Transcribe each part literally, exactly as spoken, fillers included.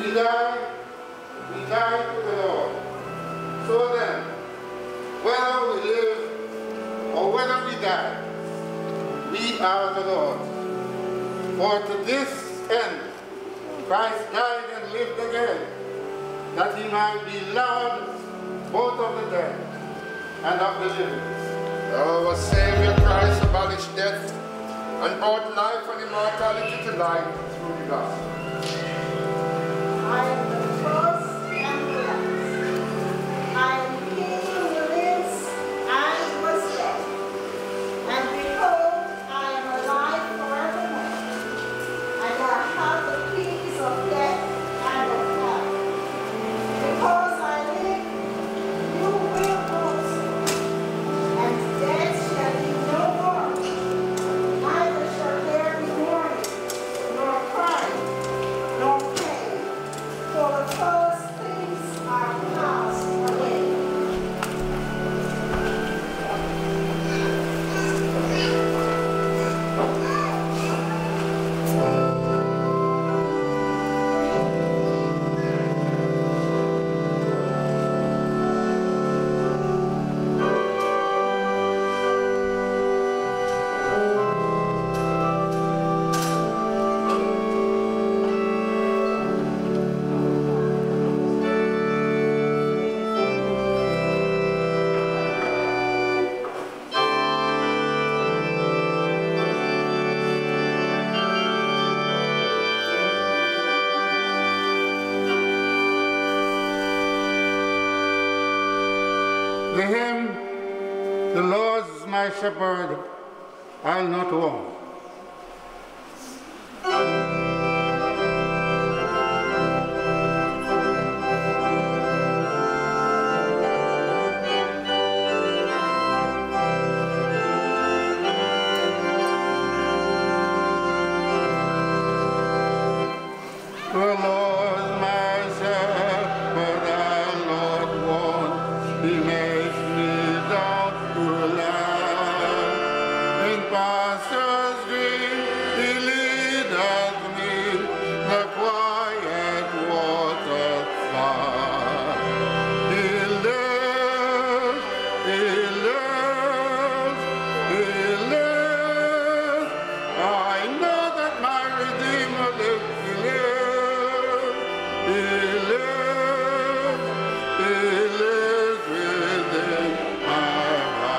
We die, we die to the Lord. So then, whether we live or whether we die, we are the Lord. For to this end, Christ died and lived again, that he might be Lord both of the dead and of the living. Our Savior Christ abolished death and brought life and immortality to light through the gospel. I am the first and the last. I am he who lives and was dead. And behold, I am alive forevermore. And I have the keys of death and of hell. Because I live, you will also. And death shall be no more. Neither shall there be mourning, nor crying, nor pain. For the first things are passed away. The hymn, the Lord's my shepherd, I'll not want. The Lord's my shepherd, I'll not want. He makes me down to lie. In pastures green, he leadeth me, the quiet waters by. He lives, he lives, he lives. I know that my Redeemer lives, he lives, he lives, he lives within my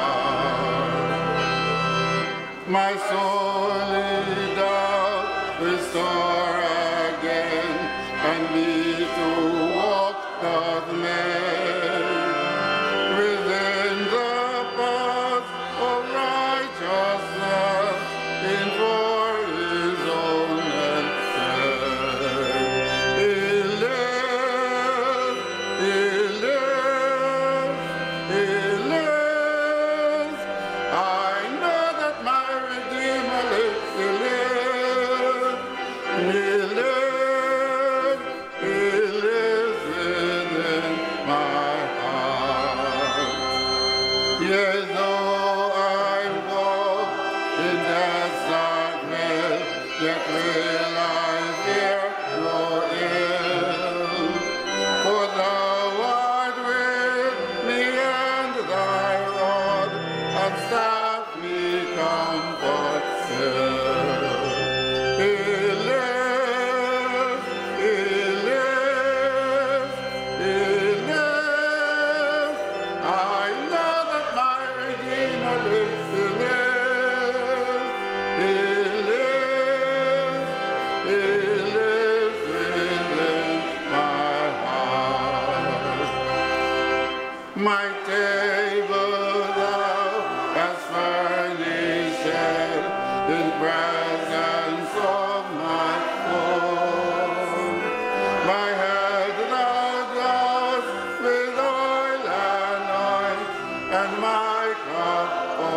heart. My soul he doth restore again, and me to walk doth make within the path of righteousness, in for his own sake. He lives, he lives, he lives. I know that my Redeemer lives, he lives, he lives, he lives within my heart. Yea, though I walk in death's darkness, yet will I fear no ill. For thou art with me, and thy rod and staff me comfort still. He lives, he lives, he lives. I know that my Redeemer lives, he lives, he lives, he lives within my heart. My table thou hast furnished in presence of my foe. My head thou dost with oil and wine, and my cup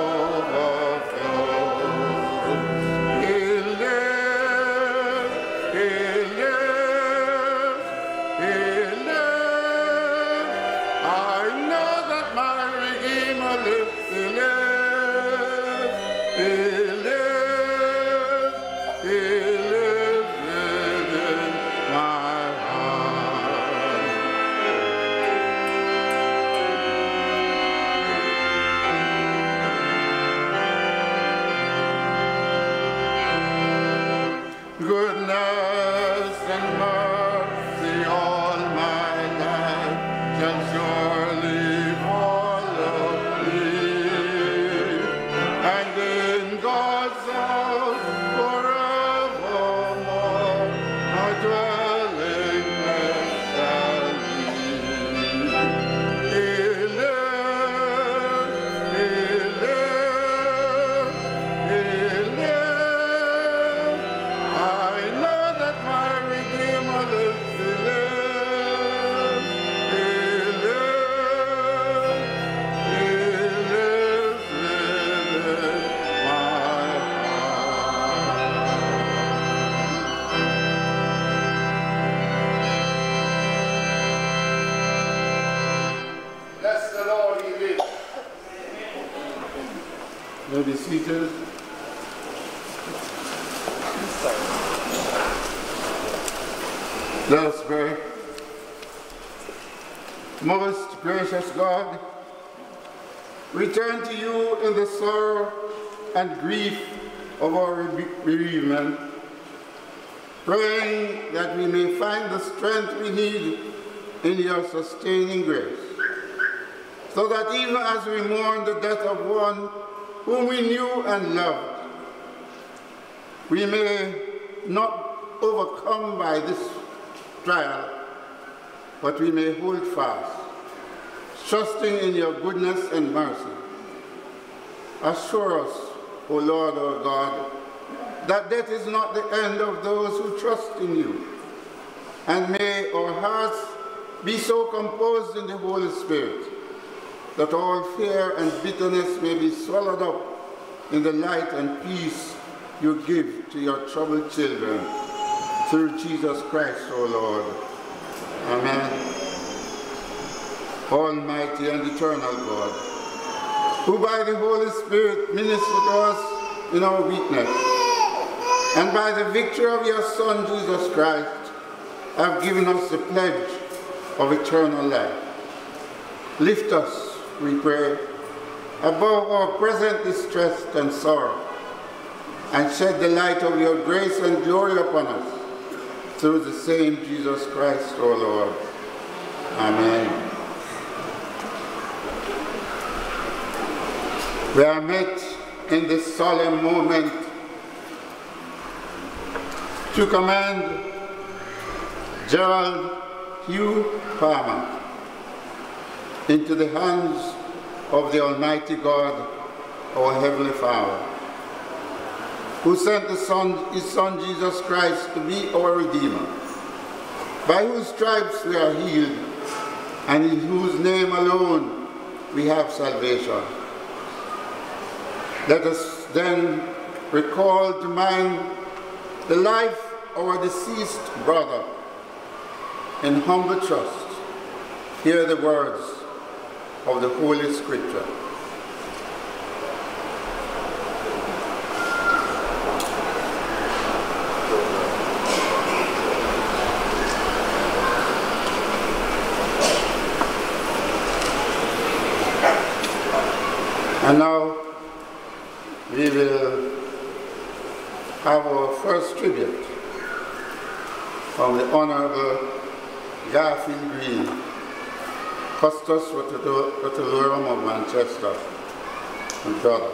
overflows. He lives, he lives, he lives. I know that my dwelling place shall be. He lives, he lives, he lives. I know that my Redeemer lives, he lives, he lives, he lives within my Bless the Lord, he lives. May be seated. Let us pray. Most gracious God, we turn to you in the sorrow and grief of our bereavement, praying that we may find the strength we need in your sustaining grace, so that even as we mourn the death of one whom we knew and loved, we may not overcome by this trial, but we may hold fast, trusting in your goodness and mercy. Assure us, O Lord our God, that death is not the end of those who trust in you, and may our hearts be so composed in the Holy Spirit that all fear and bitterness may be swallowed up in the light and peace you give to your troubled children, through Jesus Christ, O Lord. Amen. Almighty and eternal God, who by the Holy Spirit minister to us in our weakness, and by the victory of your Son, Jesus Christ, have given us the pledge of eternal life. Lift us, we pray, above our present distress and sorrow, and shed the light of your grace and glory upon us, through the same Jesus Christ, our Lord. Amen. We are met in this solemn moment to commend Gerald Hugh Palmer into the hands of the Almighty God, our Heavenly Father, who sent the Son, his Son Jesus Christ to be our Redeemer, by whose stripes we are healed, and in whose name alone we have salvation. Let us then recall to mind the life of our deceased brother in humble trust. Hear the words of the Holy Scripture. And now we will have our first tribute from the Honorable Garfield Green, Custos Rotulorum of Manchester, and brother.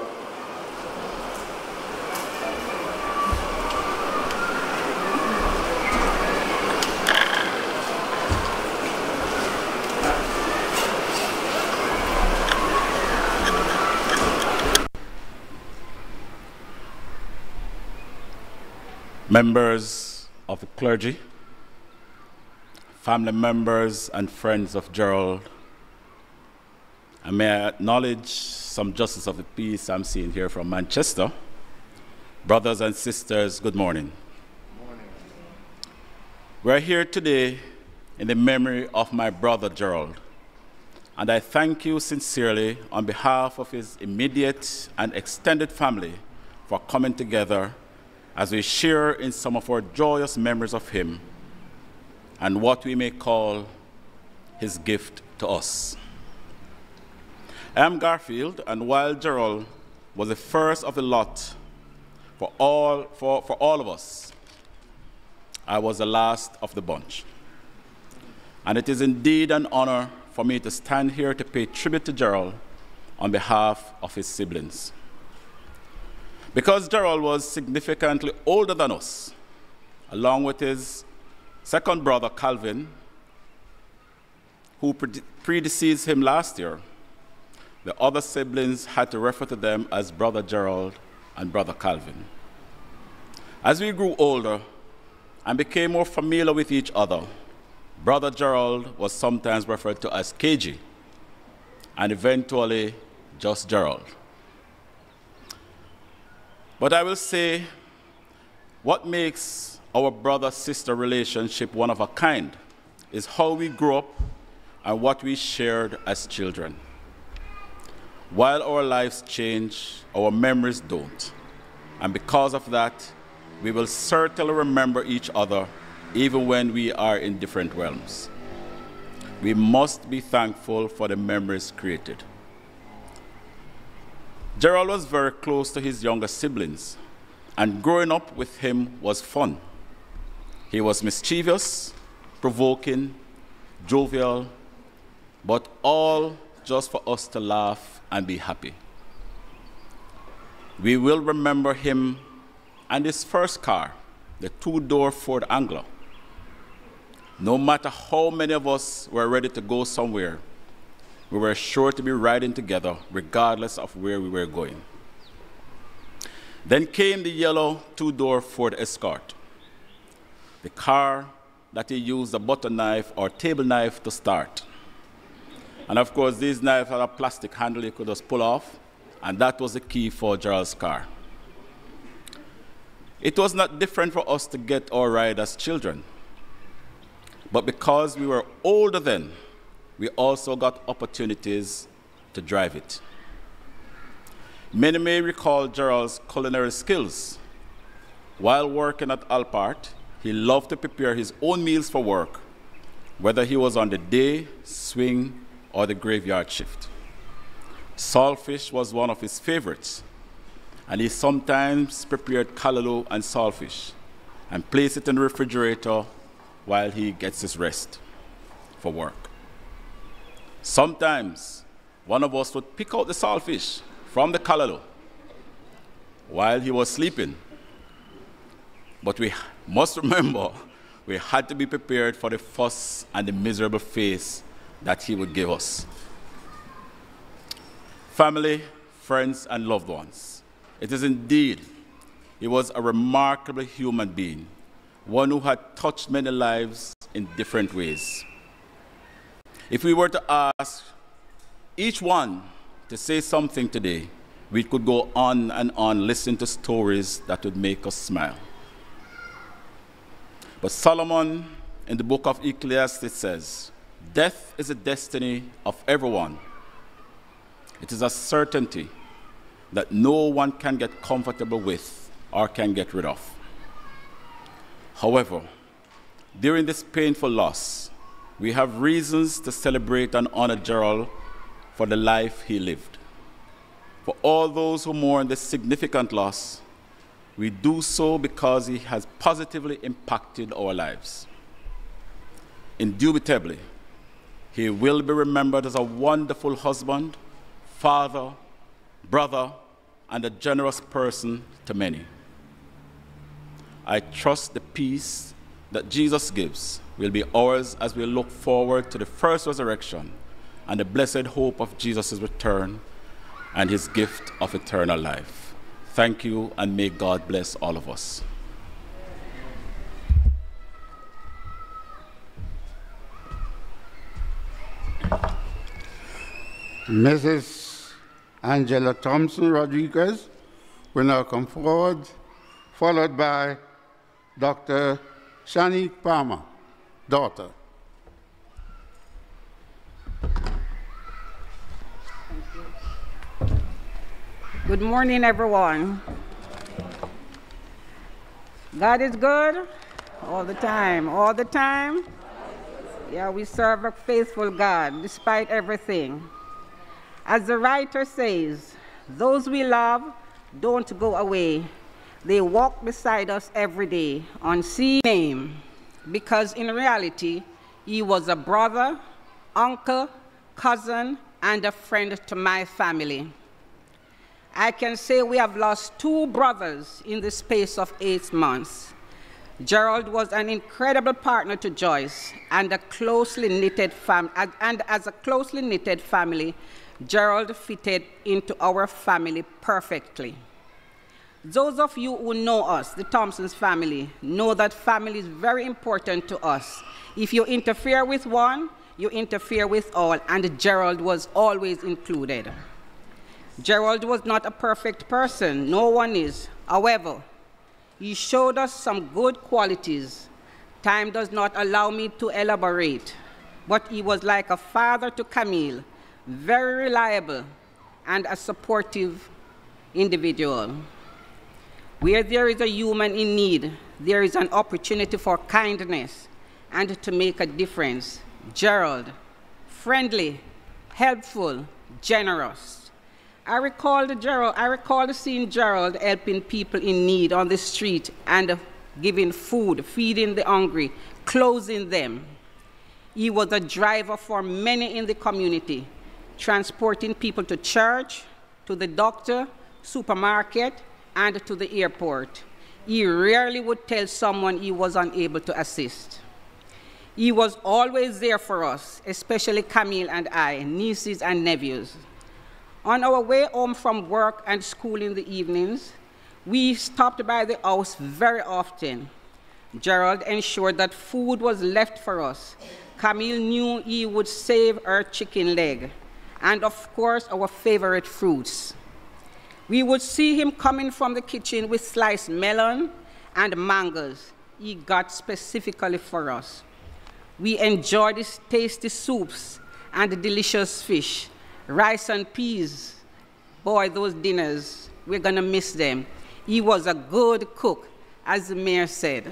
Members of the clergy, family members and friends of Gerald, and may I acknowledge some justice of the peace I'm seeing here from Manchester. Brothers and sisters, good morning. Good morning. We're here today in the memory of my brother Gerald, and I thank you sincerely on behalf of his immediate and extended family for coming together as we share in some of our joyous memories of him and what we may call his gift to us. I am Garfield, and while Gerald was the first of the lot for all, for, for all of us, I was the last of the bunch. And it is indeed an honor for me to stand here to pay tribute to Gerald on behalf of his siblings. Because Gerald was significantly older than us, along with his second brother, Calvin, who pre predeceased him last year, the other siblings had to refer to them as Brother Gerald and Brother Calvin. As we grew older and became more familiar with each other, Brother Gerald was sometimes referred to as K G, and eventually just Gerald. But I will say, what makes our brother-sister relationship one of a kind is how we grew up and what we shared as children. While our lives change, our memories don't. And because of that, we will certainly remember each other even when we are in different realms. We must be thankful for the memories created. Gerald was very close to his younger siblings, and growing up with him was fun. He was mischievous, provoking, jovial, but all just for us to laugh and be happy. We will remember him and his first car, the two-door Ford Angler. No matter how many of us were ready to go somewhere, we were sure to be riding together regardless of where we were going. Then came the yellow two-door Ford Escort, the car that he used a butter knife or table knife to start. And of course, these knives had a plastic handle you could just pull off, and that was the key for Gerald's car. It was not different for us to get our ride as children, but because we were older then, we also got opportunities to drive it. Many may recall Gerald's culinary skills. While working at Alpart, he loved to prepare his own meals for work, whether he was on the day, swing, or the graveyard shift. Saltfish was one of his favorites, and he sometimes prepared callaloo and saltfish and placed it in the refrigerator while he gets his rest for work. Sometimes one of us would pick out the saltfish from the callaloo while he was sleeping. But we must remember we had to be prepared for the fuss and the miserable face that he would give us. Family, friends, and loved ones, it is indeed, he was a remarkable human being, one who had touched many lives in different ways. If we were to ask each one to say something today, we could go on and on listening to stories that would make us smile. But Solomon, in the book of Ecclesiastes, says, "Death is the destiny of everyone. It is a certainty that no one can get comfortable with or can get rid of." However, during this painful loss, we have reasons to celebrate and honor Gerald for the life he lived. For all those who mourn this significant loss, we do so because he has positively impacted our lives. Indubitably, he will be remembered as a wonderful husband, father, brother, and a generous person to many. I trust the peace that Jesus gives will be ours as we look forward to the first resurrection and the blessed hope of Jesus' return and his gift of eternal life. Thank you, and may God bless all of us. Missus Angela Thompson Rodriguez will now come forward, followed by Doctor Shani Palmer, daughter. Good morning, everyone. God is good all the time, all the time. Yeah, we serve a faithful God despite everything. As the writer says, those we love don't go away. They walk beside us every day, unseen name, because in reality, he was a brother, uncle, cousin, and a friend to my family. I can say we have lost two brothers in the space of eight months. Gerald was an incredible partner to Joyce, and a closely knitted fam and as a closely knitted family, Gerald fitted into our family perfectly. Those of you who know us, the Thompsons family, know that family is very important to us. If you interfere with one, you interfere with all, and Gerald was always included. Gerald was not a perfect person, no one is. However, he showed us some good qualities. Time does not allow me to elaborate, but he was like a father to Camille, very reliable and a supportive individual. Where there is a human in need, there is an opportunity for kindness and to make a difference. Gerald, friendly, helpful, generous. I recall, the Gerald, I recall seeing Gerald helping people in need on the street and giving food, feeding the hungry, clothing them. He was a driver for many in the community, transporting people to church, to the doctor, supermarket, and to the airport. He rarely would tell someone he was unable to assist. He was always there for us, especially Camille and I, nieces and nephews. On our way home from work and school in the evenings, we stopped by the house very often. Gerald ensured that food was left for us. Camille knew he would save her chicken leg, and of course, our favorite fruits. We would see him coming from the kitchen with sliced melon and mangoes he got specifically for us. We enjoyed his tasty soups and delicious fish. Rice and peas, boy, those dinners, we're gonna miss them. He was a good cook, as the mayor said.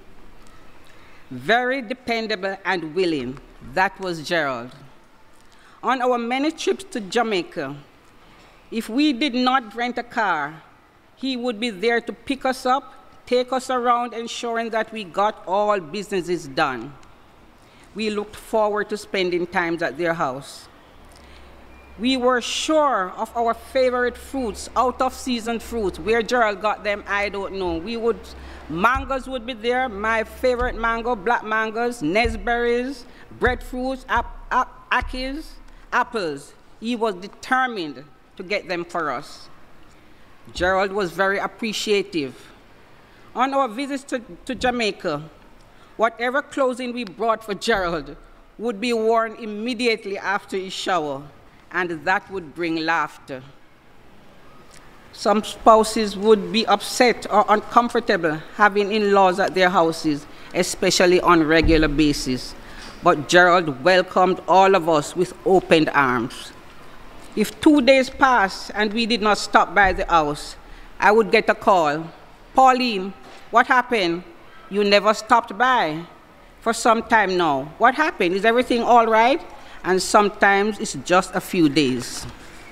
Very dependable and willing, that was Gerald. On our many trips to Jamaica, if we did not rent a car, he would be there to pick us up, take us around, ensuring that we got all businesses done. We looked forward to spending time at their house. We were sure of our favorite fruits, out-of-season fruits. Where Gerald got them, I don't know. We would, mangoes would be there, my favorite mango, black mangoes, nesberries, breadfruits, ap ap akis, apples. He was determined to get them for us. Gerald was very appreciative. On our visits to, to Jamaica, whatever clothing we brought for Gerald would be worn immediately after his shower, and that would bring laughter. Some spouses would be upset or uncomfortable having in-laws at their houses, especially on a regular basis. But Gerald welcomed all of us with open arms. If two days passed and we did not stop by the house, I would get a call. Pauline, what happened? You never stopped by for some time now. What happened? Is everything all right? And sometimes it's just a few days.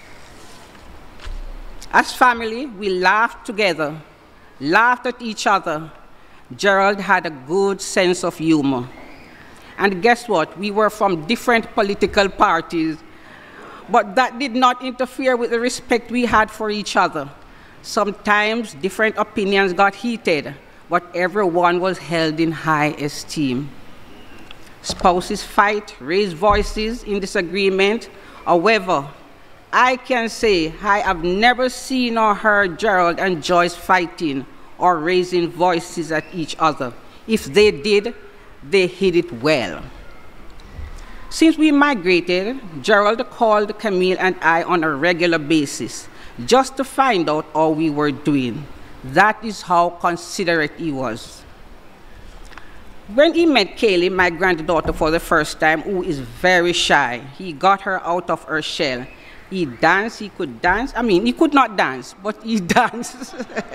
As family, we laughed together, laughed at each other. Gerald had a good sense of humor. And guess what? We were from different political parties, but that did not interfere with the respect we had for each other. Sometimes different opinions got heated, but everyone was held in high esteem. Spouses fight, raise voices in disagreement. However, I can say I have never seen or heard Gerald and Joyce fighting or raising voices at each other. If they did, they hid it well. Since we migrated, Gerald called Camille and I on a regular basis just to find out how we were doing. That is how considerate he was. When he met Kaylee, my granddaughter, for the first time, who is very shy, he got her out of her shell. He danced, he could dance. I mean, he could not dance, but he danced.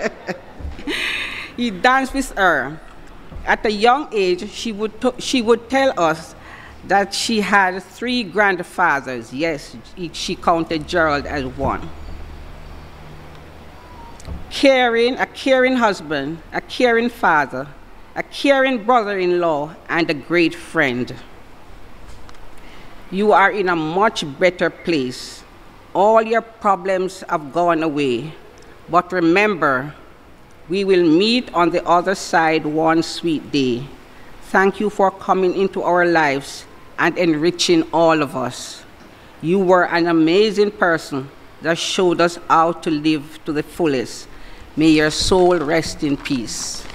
He danced with her. At a young age, she would, she would tell us that she had three grandfathers. Yes, she counted Gerald as one. Caring, a caring husband, a caring father, a caring brother-in-law, and a great friend. You are in a much better place. All your problems have gone away. But remember, We will meet on the other side one sweet day. Thank you for coming into our lives and enriching all of us. You were an amazing person that showed us how to live to the fullest. May your soul rest in peace.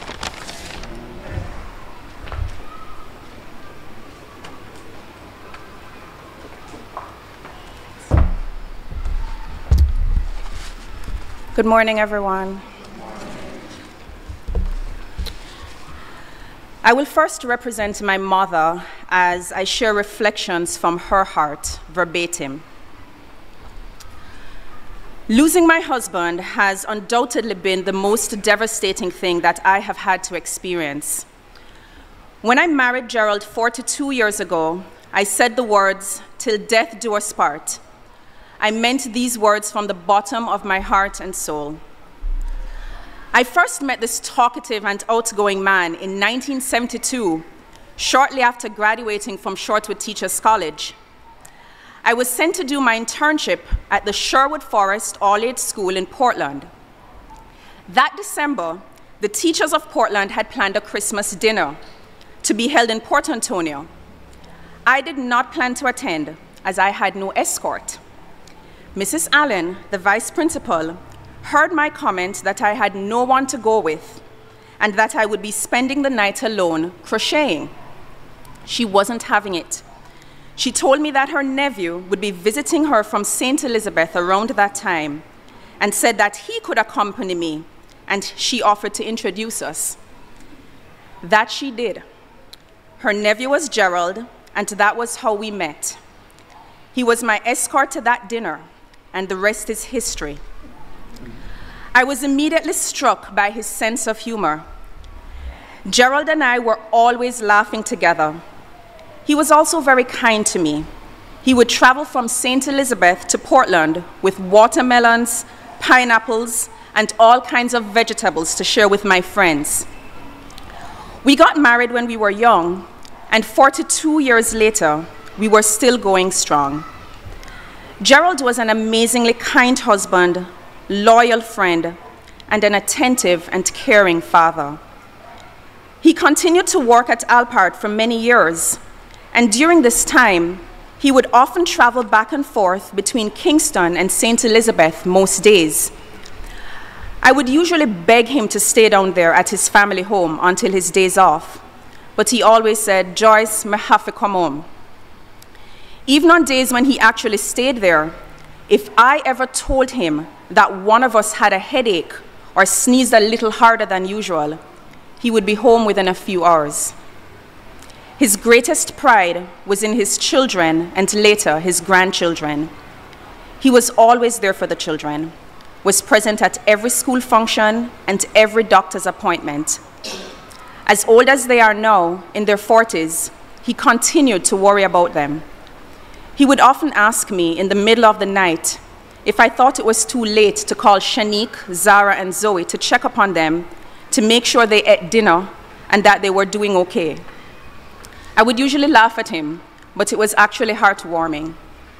Good morning, everyone. I will first represent my mother as I share reflections from her heart, verbatim. Losing my husband has undoubtedly been the most devastating thing that I have had to experience. When I married Gerald forty-two years ago, I said the words, "Till death do us part." I meant these words from the bottom of my heart and soul. I first met this talkative and outgoing man in nineteen seventy-two, shortly after graduating from Shortwood Teachers College. I was sent to do my internship at the Sherwood Forest All-Age School in Portland. That December, the teachers of Portland had planned a Christmas dinner to be held in Port Antonio. I did not plan to attend, as I had no escort. Missus Allen, the vice principal, heard my comment that I had no one to go with and that I would be spending the night alone crocheting. She wasn't having it. She told me that her nephew would be visiting her from Saint Elizabeth around that time and said that he could accompany me, and she offered to introduce us. That she did. Her nephew was Gerald, and that was how we met. He was my escort to that dinner, and the rest is history. I was immediately struck by his sense of humor. Gerald and I were always laughing together. He was also very kind to me. He would travel from Saint Elizabeth to Portland with watermelons, pineapples, and all kinds of vegetables to share with my friends. We got married when we were young, and forty-two years later, we were still going strong. Gerald was an amazingly kind husband, loyal friend, and an attentive and caring father. He continued to work at Alpart for many years, and during this time, he would often travel back and forth between Kingston and Saint Elizabeth most days. I would usually beg him to stay down there at his family home until his days off, but he always said, "Joyce, me have to come home." Even on days when he actually stayed there, if I ever told him that one of us had a headache or sneezed a little harder than usual, he would be home within a few hours. His greatest pride was in his children and later his grandchildren. He was always there for the children, was present at every school function and every doctor's appointment. As old as they are now, in their forties, he continued to worry about them. He would often ask me in the middle of the night if I thought it was too late to call Shanique, Zara, and Zoe to check upon them to make sure they ate dinner and that they were doing okay. I would usually laugh at him, but it was actually heartwarming.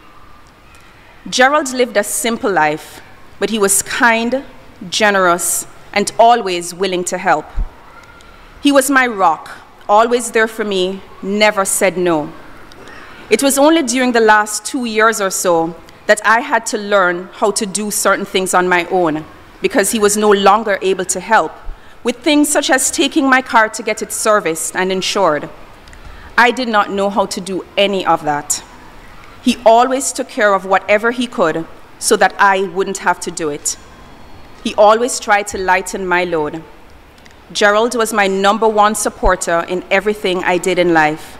Gerald lived a simple life, but he was kind, generous, and always willing to help. He was my rock, always there for me, never said no. It was only during the last two years or so that I had to learn how to do certain things on my own because he was no longer able to help with things such as taking my car to get it serviced and insured. I did not know how to do any of that. He always took care of whatever he could so that I wouldn't have to do it. He always tried to lighten my load. Gerald was my number one supporter in everything I did in life.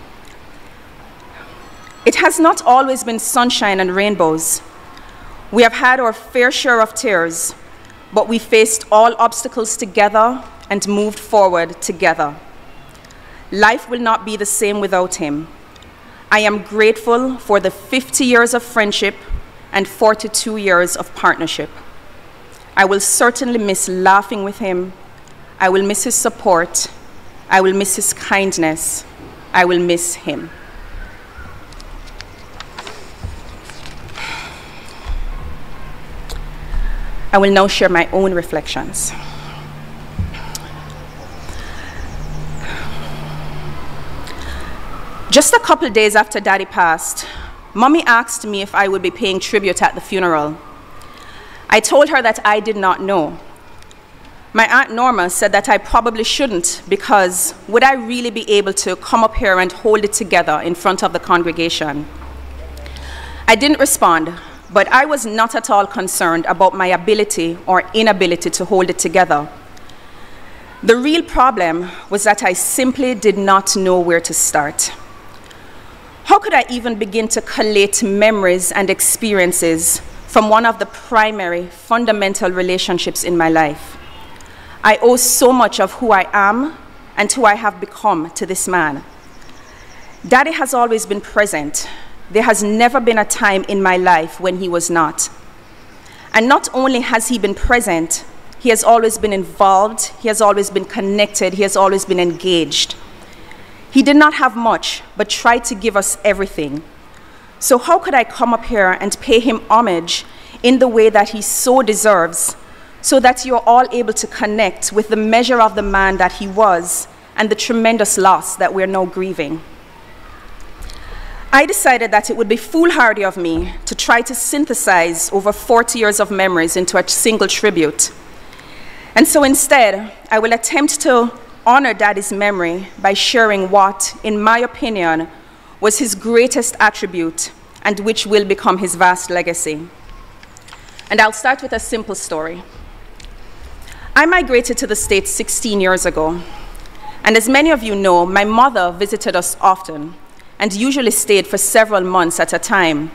It has not always been sunshine and rainbows. We have had our fair share of tears, but we faced all obstacles together and moved forward together. Life will not be the same without him. I am grateful for the fifty years of friendship and forty-two years of partnership. I will certainly miss laughing with him. I will miss his support. I will miss his kindness. I will miss him. I will now share my own reflections. Just a couple days after Daddy passed, Mommy asked me if I would be paying tribute at the funeral. I told her that I did not know. My Aunt Norma said that I probably shouldn't, because would I really be able to come up here and hold it together in front of the congregation? I didn't respond, but I was not at all concerned about my ability or inability to hold it together. The real problem was that I simply did not know where to start. How could I even begin to collate memories and experiences from one of the primary, fundamental relationships in my life? I owe so much of who I am and who I have become to this man. Daddy has always been present. There has never been a time in my life when he was not. And not only has he been present, he has always been involved, he has always been connected, he has always been engaged. He did not have much, but tried to give us everything. So how could I come up here and pay him homage in the way that he so deserves, so that you're all able to connect with the measure of the man that he was and the tremendous loss that we're now grieving? I decided that it would be foolhardy of me to try to synthesize over forty years of memories into a single tribute. And so instead, I will attempt to honor Daddy's memory by sharing what, in my opinion, was his greatest attribute and which will become his vast legacy. And I'll start with a simple story. I migrated to the States sixteen years ago, and as many of you know, my mother visited us often and usually stayed for several months at a time.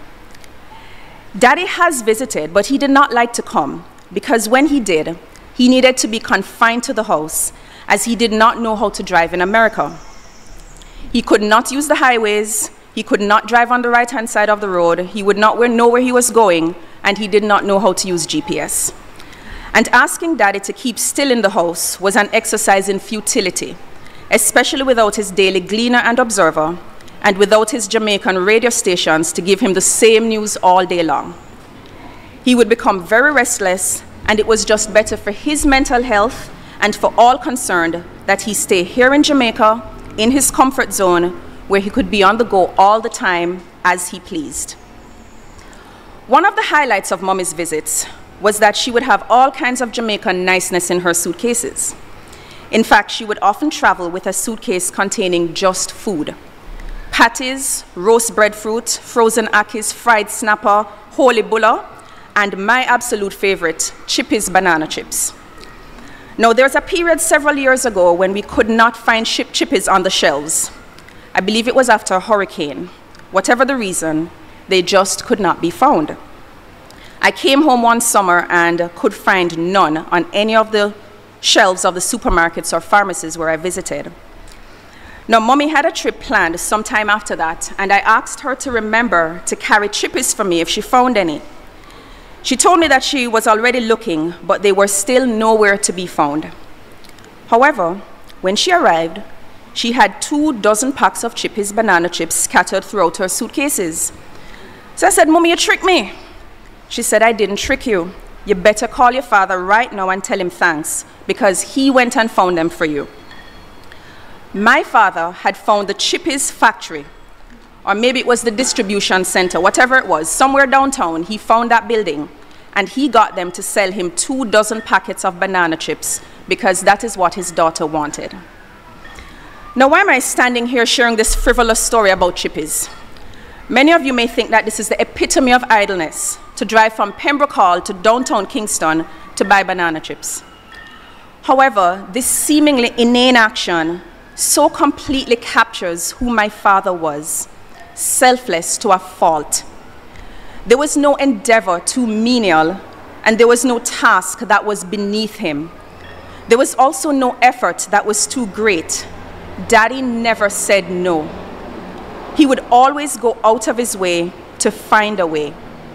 Daddy has visited, but he did not like to come, because when he did, he needed to be confined to the house, as he did not know how to drive in America. He could not use the highways, he could not drive on the right-hand side of the road, he would not know where he was going, and he did not know how to use G P S. And asking Daddy to keep still in the house was an exercise in futility, especially without his daily Gleaner and Observer, and without his Jamaican radio stations to give him the same news all day long. He would become very restless, and it was just better for his mental health and for all concerned that he stay here in Jamaica, in his comfort zone, where he could be on the go all the time as he pleased. One of the highlights of Mommy's visits was that she would have all kinds of Jamaican niceness in her suitcases. In fact, she would often travel with a suitcase containing just food: patties, roast breadfruit, frozen akis, fried snapper, holy bulla, and my absolute favorite, Chippies banana chips. Now, there was a period several years ago when we could not find Chippies on the shelves. I believe it was after a hurricane. Whatever the reason, they just could not be found. I came home one summer and could find none on any of the shelves of the supermarkets or pharmacies where I visited. Now, Mommy had a trip planned sometime after that, and I asked her to remember to carry Chippies for me if she found any. She told me that she was already looking, but they were still nowhere to be found. However, when she arrived, she had two dozen packs of Chippies banana chips scattered throughout her suitcases. So I said, "Mommy, you tricked me." She said, "I didn't trick you. You better call your father right now and tell him thanks, because he went and found them for you." My father had found the Chippies factory, or maybe it was the distribution center, whatever it was, somewhere downtown. He found that building, and he got them to sell him two dozen packets of banana chips, because that is what his daughter wanted. Now, why am I standing here sharing this frivolous story about Chippies? Many of you may think that this is the epitome of idleness, to drive from Pembroke Hall to downtown Kingston to buy banana chips. However, this seemingly inane action so completely captures who my father was: selfless to a fault. There was no endeavor too menial, and there was no task that was beneath him. There was also no effort that was too great. Daddy never said no. He would always go out of his way to find a way.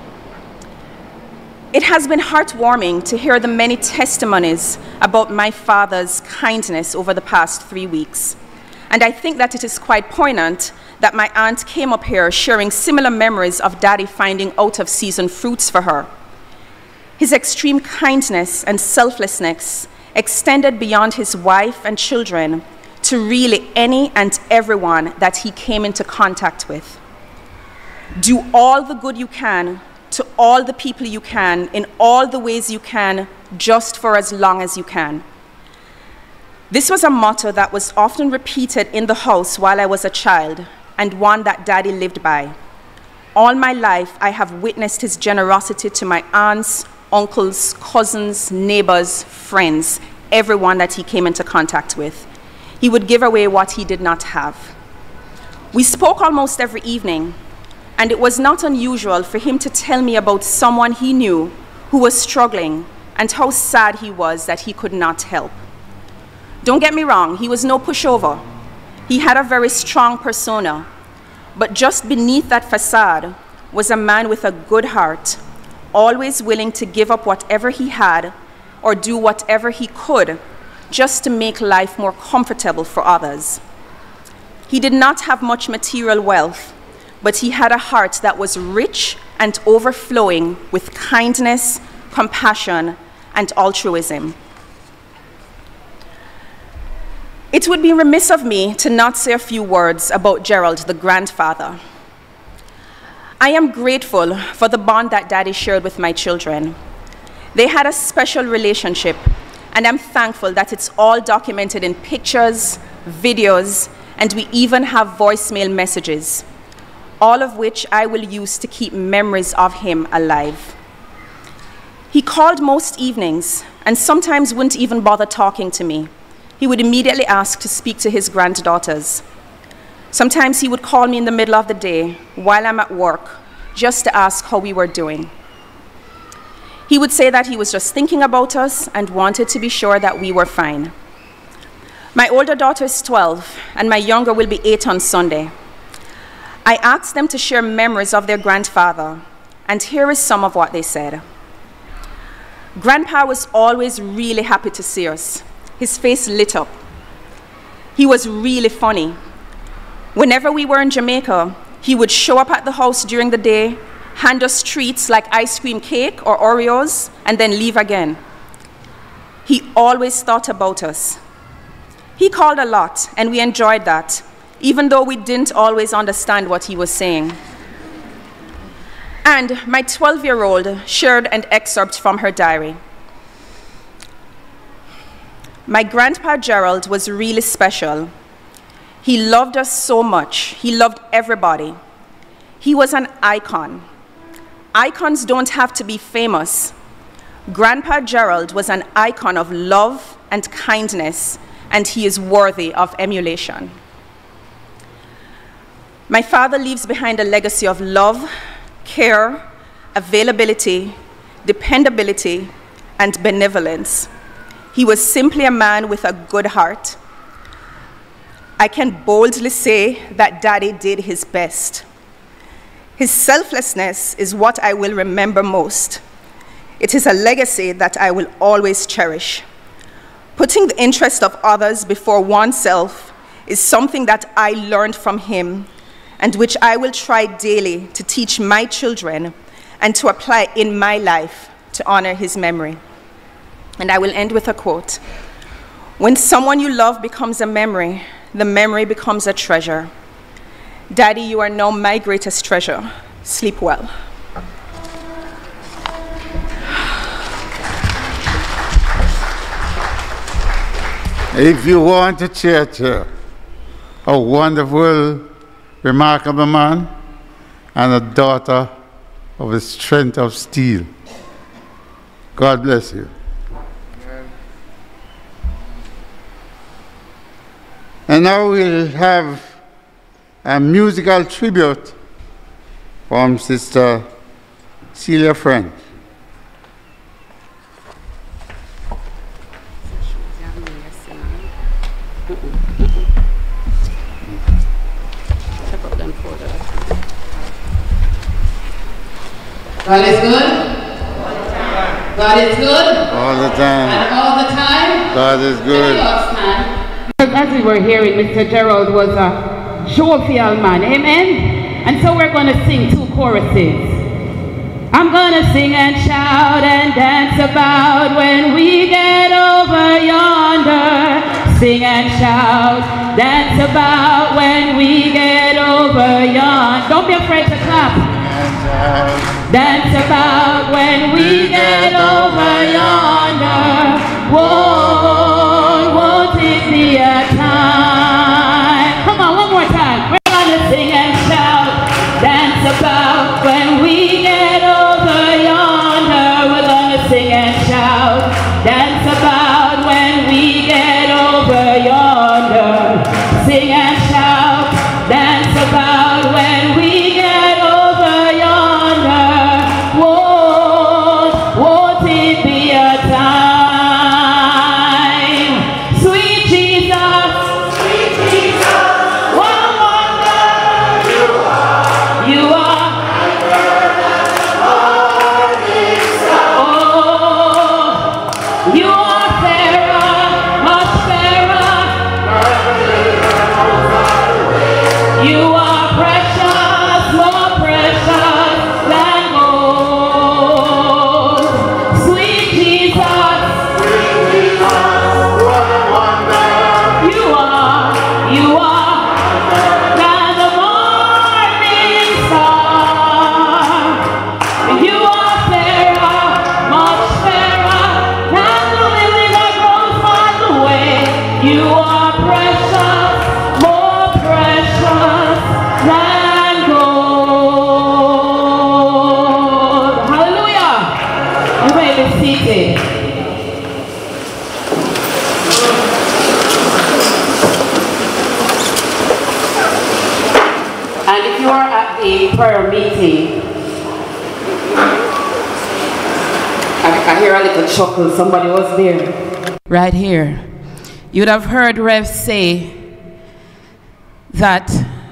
It has been heartwarming to hear the many testimonies about my father's kindness over the past three weeks. And I think that it is quite poignant that my aunt came up here sharing similar memories of Daddy finding out-of-season fruits for her. His extreme kindness and selflessness extended beyond his wife and children to to really any and everyone that he came into contact with. Do all the good you can to all the people you can in all the ways you can, just for as long as you can. This was a motto that was often repeated in the house while I was a child, and one that Daddy lived by. All my life, I have witnessed his generosity to my aunts, uncles, cousins, neighbors, friends, everyone that he came into contact with. He would give away what he did not have. We spoke almost every evening, and it was not unusual for him to tell me about someone he knew who was struggling and how sad he was that he could not help. Don't get me wrong, he was no pushover. He had a very strong persona, but just beneath that facade was a man with a good heart, always willing to give up whatever he had or do whatever he could just to make life more comfortable for others. He did not have much material wealth, but he had a heart that was rich and overflowing with kindness, compassion, and altruism. It would be remiss of me to not say a few words about Gerald, the grandfather. I am grateful for the bond that Daddy shared with my children. They had a special relationship, and I'm thankful that it's all documented in pictures, videos, and we even have voicemail messages, all of which I will use to keep memories of him alive. He called most evenings and sometimes wouldn't even bother talking to me. He would immediately ask to speak to his granddaughters. Sometimes he would call me in the middle of the day while I'm at work just to ask how we were doing. He would say that he was just thinking about us and wanted to be sure that we were fine. My older daughter is twelve, and my younger will be eight on Sunday. I asked them to share memories of their grandfather, and here is some of what they said. Grandpa was always really happy to see us. His face lit up. He was really funny. Whenever we were in Jamaica, he would show up at the house during the day, hand us treats like ice cream cake or Oreos, and then leave again. He always thought about us. He called a lot, and we enjoyed that, even though we didn't always understand what he was saying. And my twelve-year-old shared an excerpt from her diary. My grandpa Gerald was really special. He loved us so much. He loved everybody. He was an icon. Icons don't have to be famous. Grandpa Gerald was an icon of love and kindness, and he is worthy of emulation. My father leaves behind a legacy of love, care, availability, dependability, and benevolence. He was simply a man with a good heart. I can boldly say that Daddy did his best. His selflessness is what I will remember most. It is a legacy that I will always cherish. Putting the interest of others before oneself is something that I learned from him, and which I will try daily to teach my children and to apply in my life to honor his memory. And I will end with a quote. When someone you love becomes a memory, the memory becomes a treasure. Daddy, you are now my greatest treasure. Sleep well. If you want to church a wonderful, remarkable man and a daughter of the strength of steel. God bless you. Amen. And now we'll have a musical tribute from Sister Celia French. God is good. God is good. All the time. And all the time. God is good. As we were hearing, Mister Gerald was a jovial man. Amen? And so we're going to sing two choruses. I'm going to sing and shout and dance about when we get over yonder. Sing and shout, dance about when we get over yon. Don't be afraid to clap. Dance about when we get over yonder. Whoa, won't it be a time? Come on, one more time. We're gonna sing and shout, dance about when we get over yonder. We're gonna sing and shout, dance about when we get over yonder. Sing and shout, dance about when we get over yonder. Won't, won't it be a time? Sweet Jesus, sweet Jesus, what a wonder you are. You are. Oh, you are fairer, much fairer. You are precious, more precious than gold. Sweet Jesus, sweet Jesus, what a wonder. You are, you are than the morning star. You are fairer, much fairer than the lily that grows by the way. You are precious, more precious than gold. Hallelujah. You may be seated. And if you are at the prayer meeting, I, I hear a little chuckle. Somebody was there. Right here. You would have heard Rev say that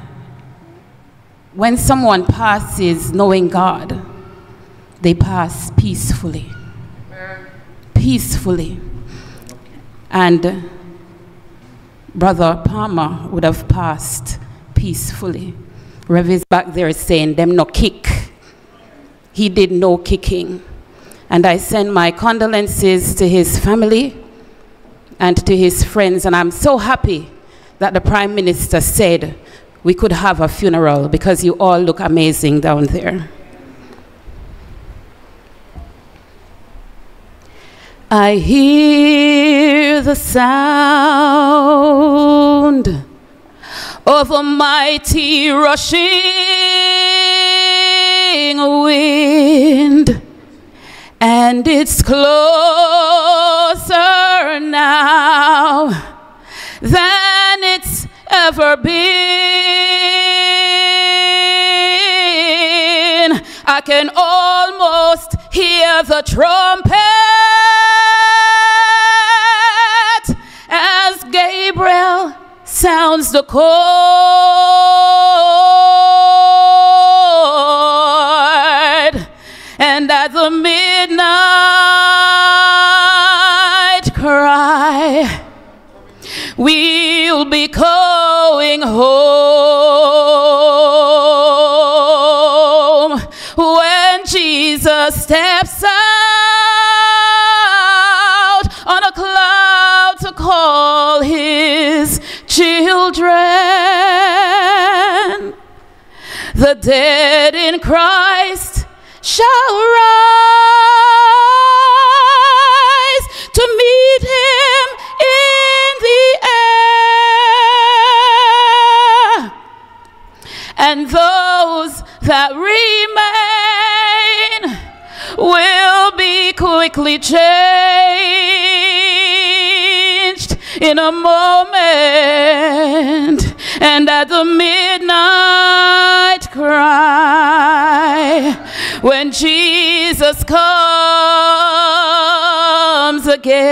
when someone passes knowing God, they pass peacefully. Peacefully. And Brother Palmer would have passed peacefully. Rev is back there saying, them no kick. He did no kicking. And I send my condolences to his family and to his friends. And I'm so happy that the Prime Minister said we could have a funeral because you all look amazing down there. I hear the sound of a mighty rushing wind, and it's closer now than it's ever been. I can almost hear the trumpet as Gabriel sounds the chord, and at the midnight cry, we'll be going home when Jesus steps out on a cloud to call his children. The dead in Christ shall rise to meet him in the air, and those that remain will be quickly changed in a moment, and at the midnight cry, when Jesus comes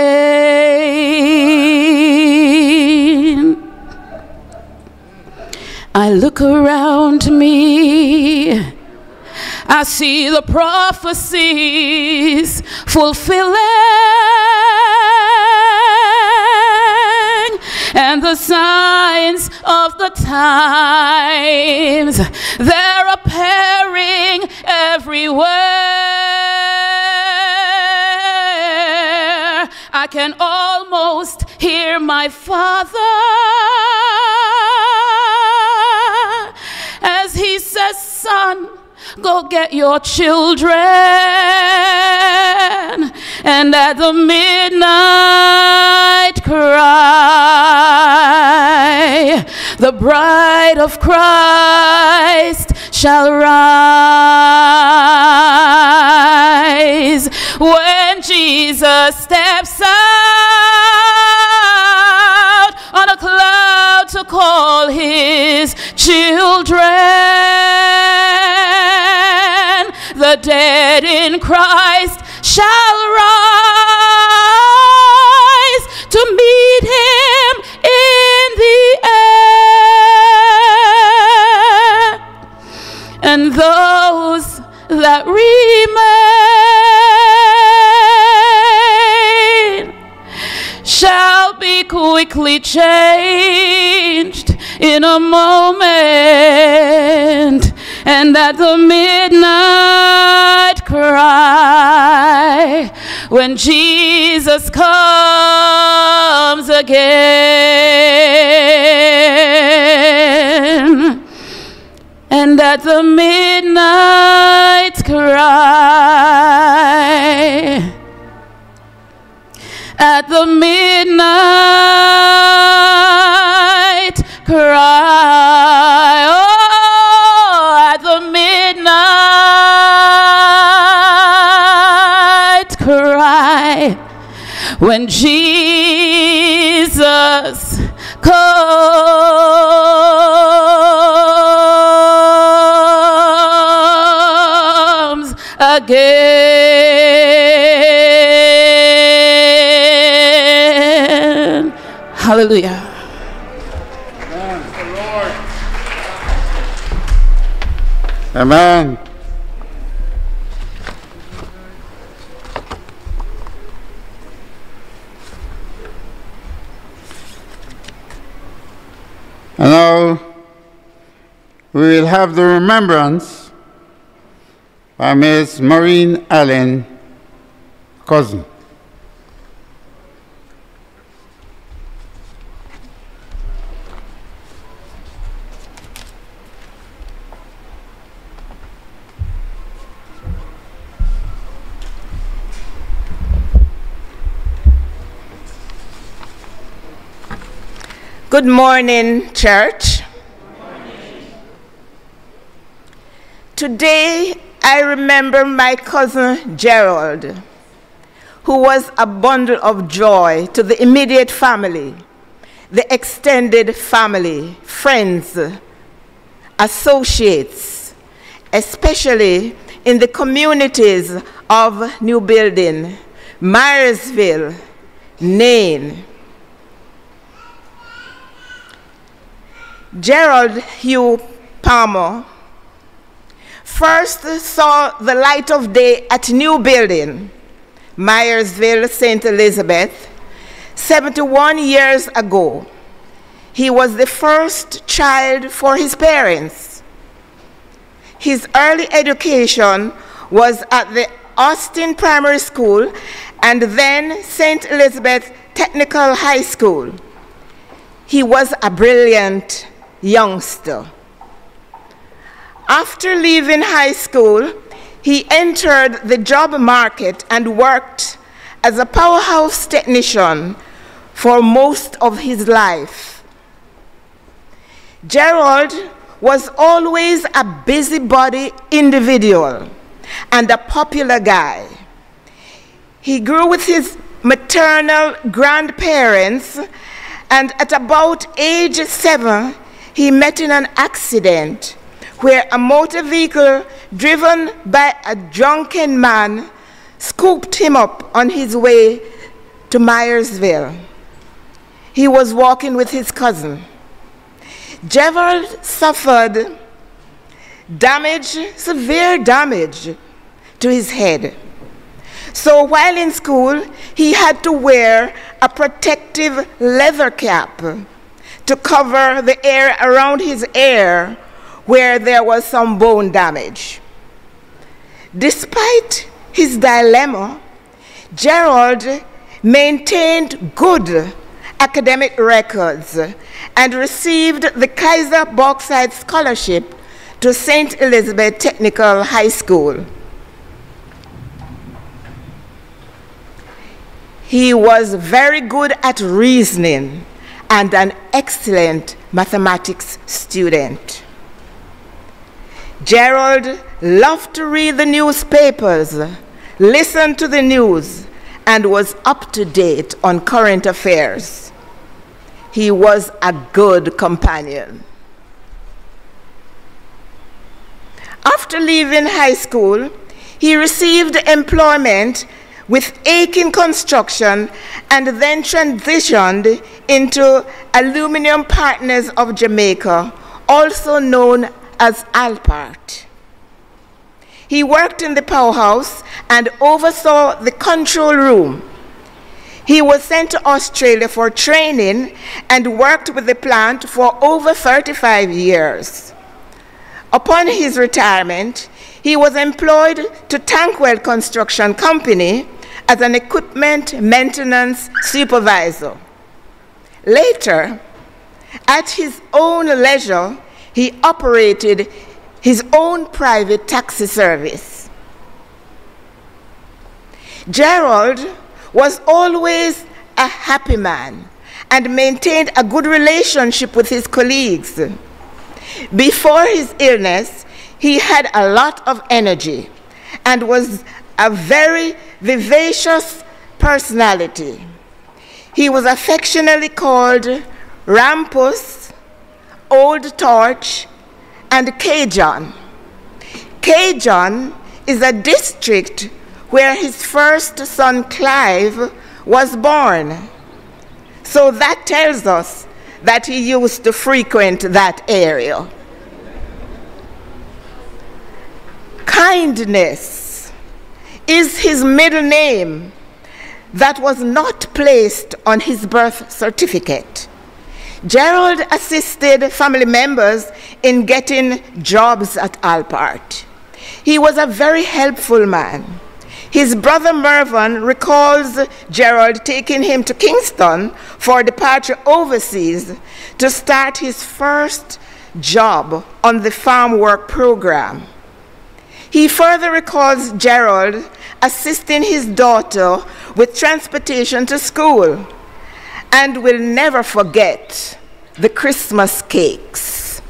again. I look around me, I see the prophecies fulfilling, and the signs of the times, they're appearing everywhere. I can almost hear my Father as he says, son, go get your children. And at the midnight cry, the bride of Christ shall rise. When Jesus steps out on a cloud to call his children, the dead in Christ shall rise to meet him in the air. And those that remain shall be quickly changed in a moment. And at the midnight cry, when Jesus comes again, and at the midnight cry, at the midnight cry, oh, at the midnight cry, when Jesus comes again. Hallelujah. Amen. And now we will have the remembrance by Miss Maureen Allen, cousin. Good morning, church. Good morning. Today, I remember my cousin Gerald, who was a bundle of joy to the immediate family, the extended family, friends, associates, especially in the communities of New Building, Myersville, Nain. Gerald Hugh Palmer first saw the light of day at New Building, Myersville, Saint Elizabeth, seventy-one years ago. He was the first child for his parents. His early education was at the Austin Primary School and then Saint Elizabeth Technical High School. He was a brilliant youngster. After leaving high school, he entered the job market and worked as a powerhouse technician for most of his life. Gerald was always a busybody individual and a popular guy. He grew with his maternal grandparents, and at about age seven, he met in an accident where a motor vehicle driven by a drunken man scooped him up on his way to Myersville. He was walking with his cousin. Gerald suffered damage, severe damage to his head. So while in school, he had to wear a protective leather cap to cover the area around his ear where there was some bone damage. Despite his dilemma, Gerald maintained good academic records and received the Kaiser Bauxite Scholarship to Saint Elizabeth Technical High School. He was very good at reasoning and an excellent mathematics student. Gerald loved to read the newspapers, listen to the news, and was up to date on current affairs. He was a good companion. After leaving high school, he received employment with Aiken Construction and then transitioned into Aluminum Partners of Jamaica, also known as Alpart. He worked in the powerhouse and oversaw the control room. He was sent to Australia for training and worked with the plant for over thirty-five years. Upon his retirement, he was employed to Tankwell Construction Company as an equipment maintenance supervisor. Later, at his own leisure, he operated his own private taxi service. Gerald was always a happy man and maintained a good relationship with his colleagues. Before his illness, he had a lot of energy and was a very vivacious personality. He was affectionately called Rampus, Old Torch, and Cajun. Cajun is a district where his first son Clive was born. So that tells us that he used to frequent that area. Kindness is his middle name that was not placed on his birth certificate. Gerald assisted family members in getting jobs at Alpart. He was a very helpful man. His brother Mervyn recalls Gerald taking him to Kingston for departure overseas to start his first job on the farm work program. He further recalls Gerald assisting his daughter with transportation to school and will never forget the Christmas cakes.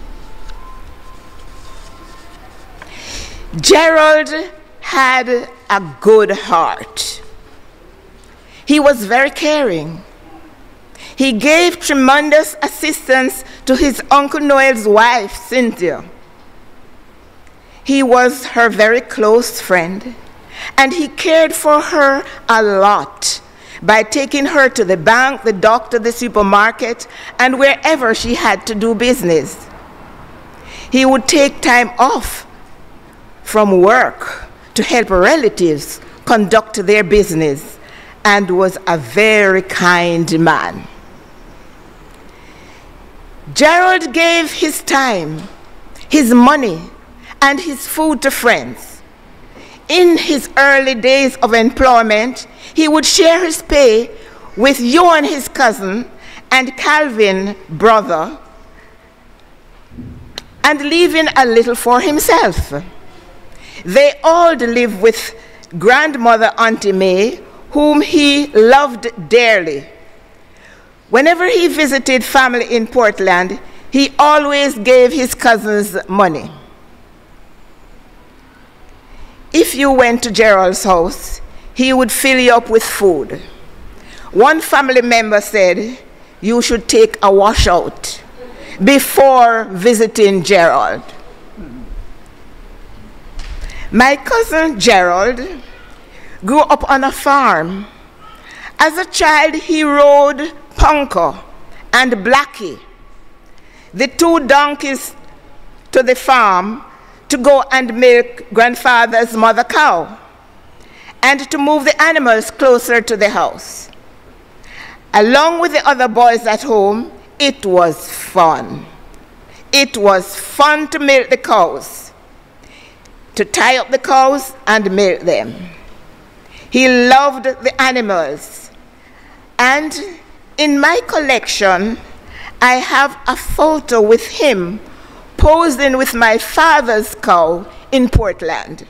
Gerald had a good heart. He was very caring. He gave tremendous assistance to his Uncle Noel's wife, Cynthia. He was her very close friend, and he cared for her a lot by taking her to the bank, the doctor, the supermarket, and wherever she had to do business. He would take time off from work to help relatives conduct their business, and was a very kind man. Gerald gave his time, his money, and his food to friends. In his early days of employment, he would share his pay with Ewan, his cousin, and Calvin, brother, and leaving a little for himself. They all lived with grandmother Auntie May, whom he loved dearly. Whenever he visited family in Portland, he always gave his cousins money. If you went to Gerald's house, he would fill you up with food. One family member said, you should take a washout before visiting Gerald. My cousin Gerald grew up on a farm. As a child, he rode Punko and Blackie, the two donkeys, to the farm to go and milk grandfather's mother cow and to move the animals closer to the house. Along with the other boys at home, it was fun. It was fun to milk the cows, to tie up the cows and milk them. He loved the animals, and In my collection, I have a photo with him posing with my father's cow in Portland.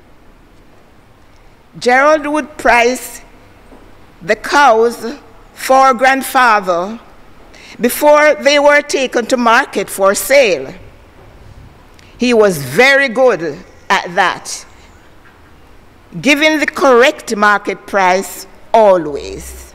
Gerald would price the cows for grandfather before they were taken to market for sale. He was very good at that, giving the correct market price always.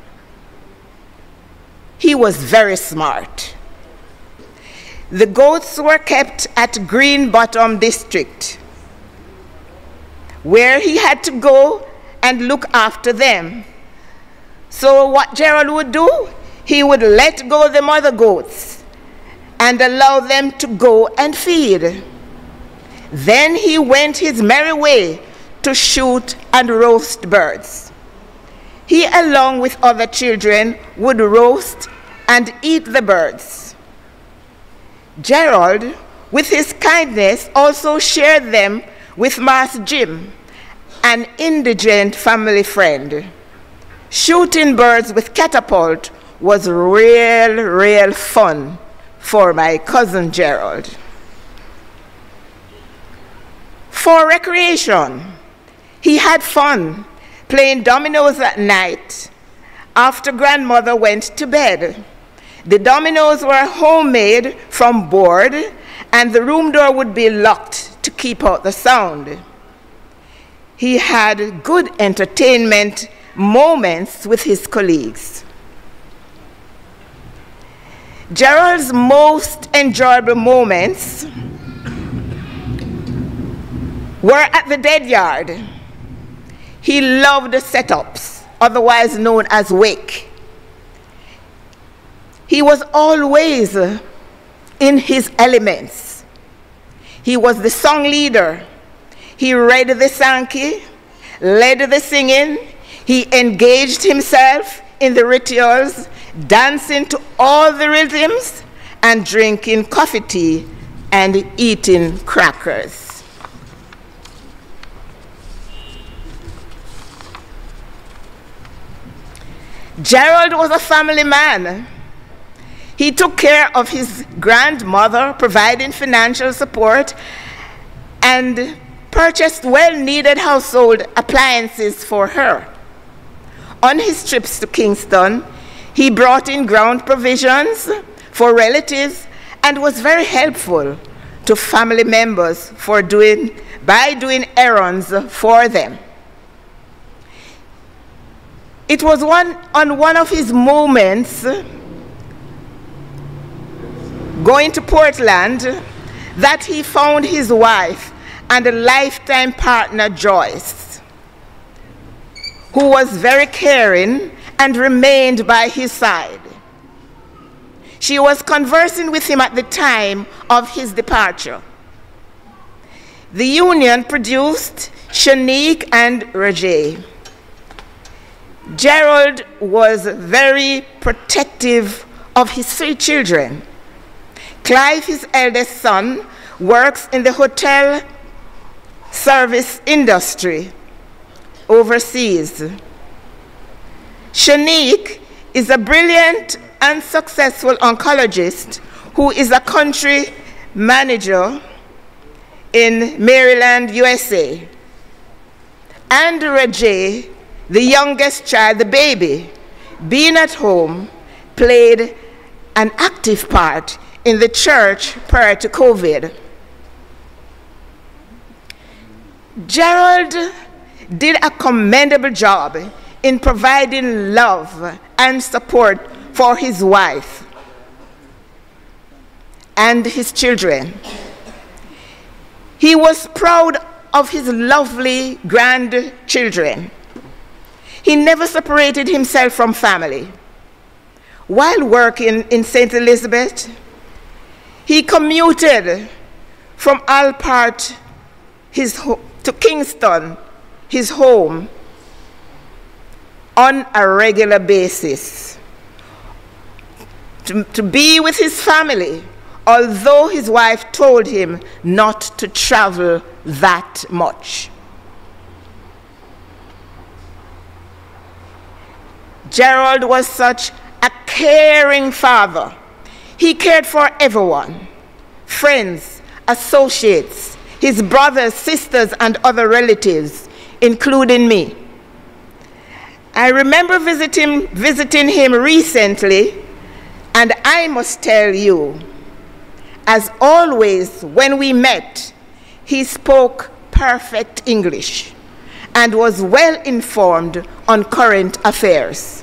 He was very smart. The goats were kept at Green Bottom District, where he had to go and look after them. So what Gerald would do, he would let go the mother goats and allow them to go and feed. Then he went his merry way to shoot and roast birds. He, along with other children, would roast and eat the birds. Gerald, with his kindness, also shared them with Master Jim, an indigent family friend. Shooting birds with catapult was real, real fun for my cousin Gerald. For recreation, he had fun playing dominoes at night after grandmother went to bed. The dominoes were homemade from board, and the room door would be locked to keep out the sound. He had good entertainment moments with his colleagues. Gerald's most enjoyable moments were at the dead yard. He loved the setups, otherwise known as wake. He was always in his elements. He was the song leader. He read the Sankey, led the singing. He engaged himself in the rituals, dancing to all the rhythms, and drinking coffee tea and eating crackers. Gerald was a family man. He took care of his grandmother, providing financial support, and purchased well-needed household appliances for her. On his trips to Kingston, he brought in ground provisions for relatives and was very helpful to family members for doing, by doing errands for them. It was one, on one of his moments going to Portland that he found his wife and a lifetime partner, Joyce, who was very caring and remained by his side. She was conversing with him at the time of his departure. The union produced Shanique and Rajay. Gerald was very protective of his three children. Clive, his eldest son, works in the hotel service industry overseas. Shanique is a brilliant and successful oncologist who is a country manager in Maryland, U S A. And Rajay, the youngest child, the baby, being at home, played an active part in the church prior to COVID. Gerald did a commendable job in providing love and support for his wife and his children. He was proud of his lovely grandchildren. He never separated himself from family. While working in Saint Elizabeth, he commuted from Alpart his to Kingston, his home, on a regular basis to, to be with his family, although his wife told him not to travel that much. Gerald was such a caring father. He cared for everyone, friends, associates, his brothers, sisters, and other relatives, including me. I remember visiting, visiting him recently, and I must tell you, as always, when we met, he spoke perfect English and was well informed on current affairs.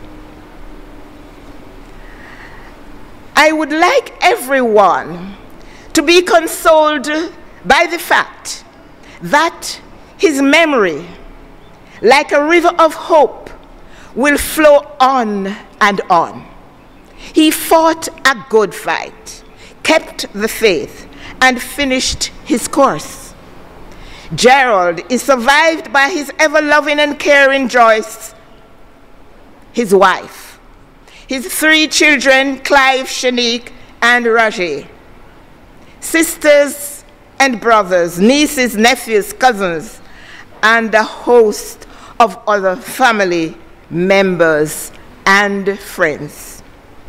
I would like everyone to be consoled by the fact that his memory, like a river of hope, will flow on and on. He fought a good fight, kept the faith, and finished his course. Gerald is survived by his ever-loving and caring Joyce, his wife, his three children, Clive, Shanique, and Raji, sisters and brothers, nieces, nephews, cousins, and a host of other family members and friends.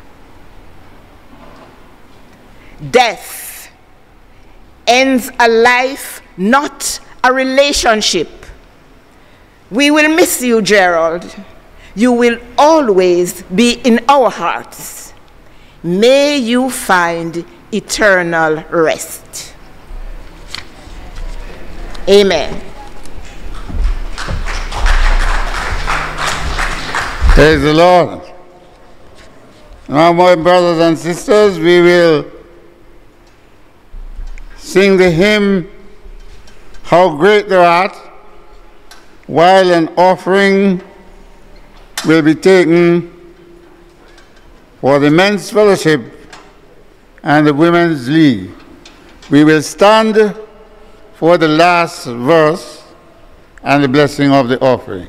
Death ends a life, not a relationship. We will miss you, Gerald. You will always be in our hearts. May you find eternal rest. Amen. Praise the Lord. Now, my brothers and sisters, we will sing the hymn, How Great Thou Art, while an offering will be taken for the Men's Fellowship and the Women's League. We will stand for the last verse and the blessing of the offering.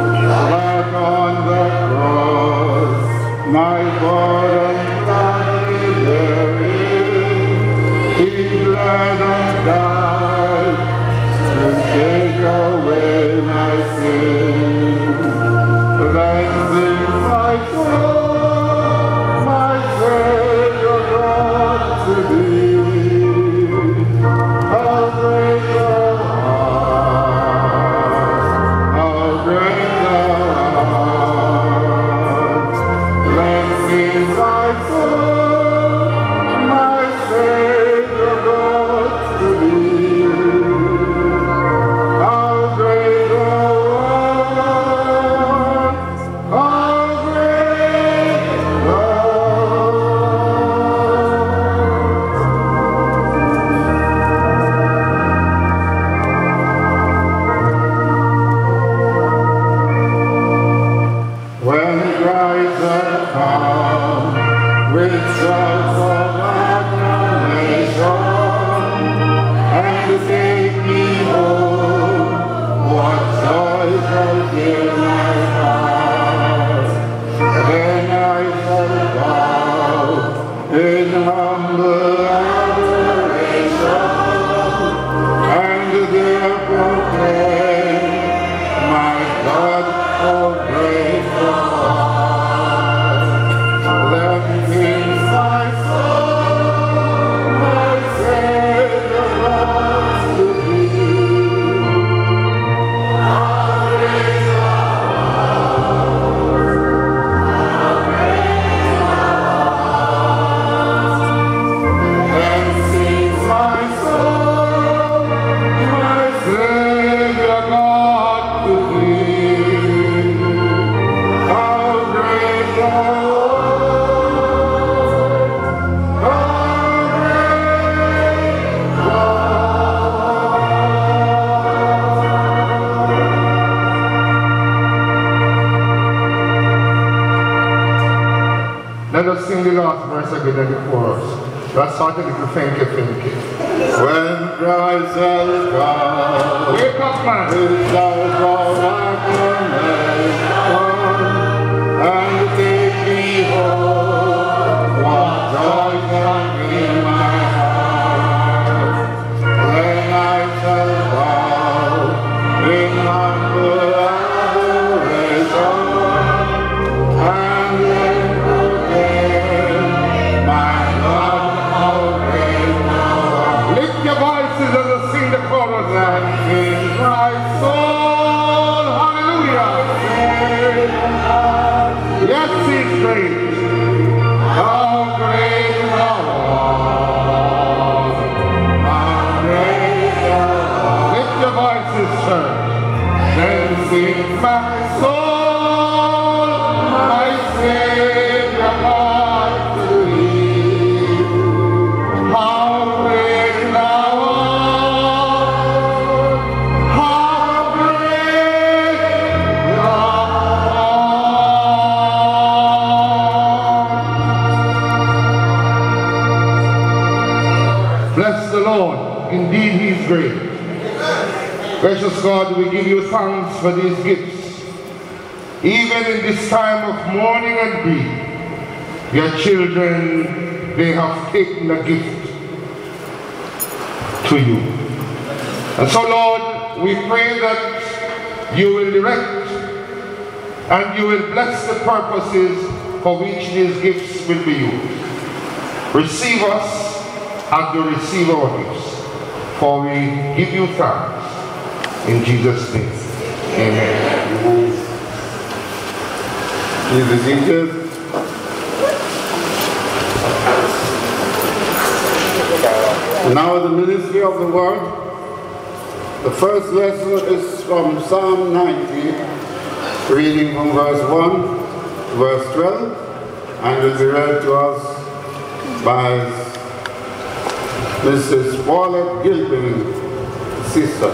My God and us sing the last verse again in the chorus. Let's start a little thank you, thank you. When Christ shall come, wake up, man. He shall come and take me home. What joy shall be my heart when I shall bow in humble adoration and then proclaim my God how great thou art. Lift your voices and let's sing the chorus. And in my soul, Hallelujah. Yes, he's great. how great thou art, how great thou art. Lift your voices, sir. Then sing my soul, my Savior God to thee. How great thou art, how great thou art. Bless the Lord. Indeed, he is great. Precious God, we give you thanks for these gifts. Even in this time of mourning and grief, your children, they have taken a gift to you. And so, Lord, we pray that you will direct and you will bless the purposes for which these gifts will be used. Receive us and you receive our gifts, for we give you thanks. In Jesus' name, amen. Please be seated. Now the ministry of the word. The first lesson is from Psalm ninety, reading from verse one to verse twelve, and will be read to us by Missus Paula Gilpin, sister.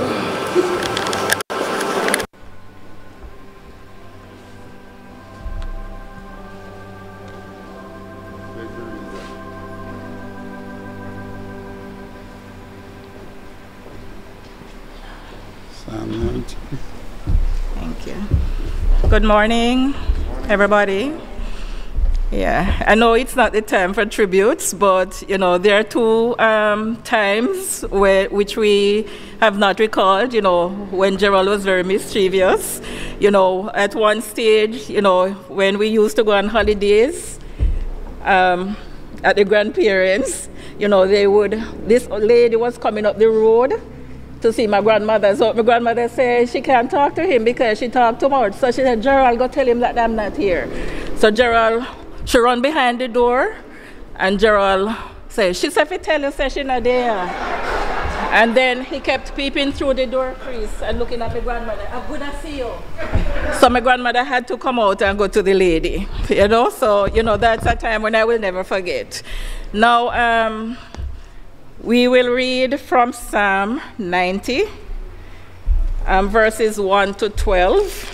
Thank you. Good morning, everybody. Yeah, I know it's not the time for tributes, but you know there are two um, times where which we have not recalled. You know, when Gerald was very mischievous. You know, at one stage, you know, when we used to go on holidays um, at the grandparents, you know, they would. This lady was coming up the road to see my grandmother. So my grandmother said she can't talk to him because she talked too much. So she said, Gerald, go tell him that I'm not here. So Gerald, she run behind the door, and Gerald said, she said, if you tell you, say she's not there. And then he kept peeping through the door crease and looking at my grandmother. I'm good to see you. So my grandmother had to come out and go to the lady, you know. So, you know, that's a time when I will never forget. Now, um, we will read from Psalm ninety, um, verses one to twelve.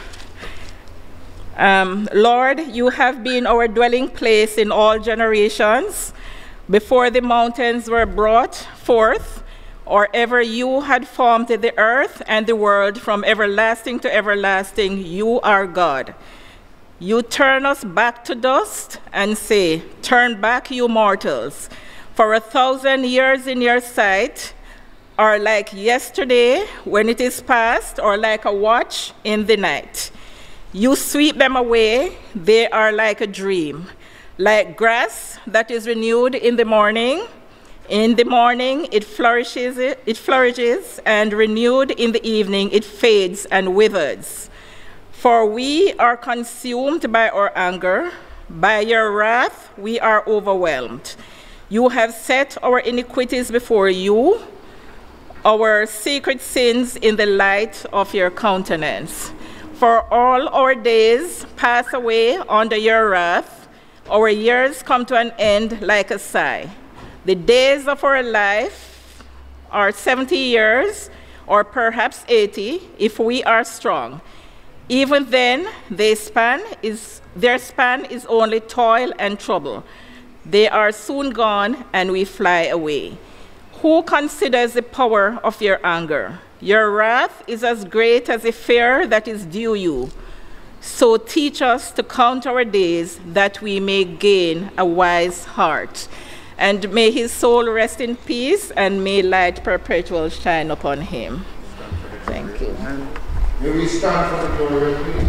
Um, Lord, you have been our dwelling place in all generations. Before the mountains were brought forth, or ever you had formed the earth and the world, from everlasting to everlasting, you are God. You turn us back to dust and say, turn back, you mortals. For a thousand years in your sight are like yesterday when it is past, or like a watch in the night. You sweep them away, they are like a dream, like grass that is renewed in the morning. In the morning it flourishes, it flourishes, and renewed in the evening it fades and withers. For we are consumed by our anger, by your wrath we are overwhelmed. You have set our iniquities before you, our secret sins in the light of your countenance. For all our days pass away under your wrath, our years come to an end like a sigh. The days of our life are seventy years, or perhaps eighty, if we are strong. Even then, they span is, their span is only toil and trouble. They are soon gone, and we fly away. Who considers the power of your anger? Your wrath is as great as the fear that is due you. So teach us to count our days, that we may gain a wise heart. And may his soul rest in peace, and may light perpetual shine upon him. Thank you. And may we stand for the glory, please.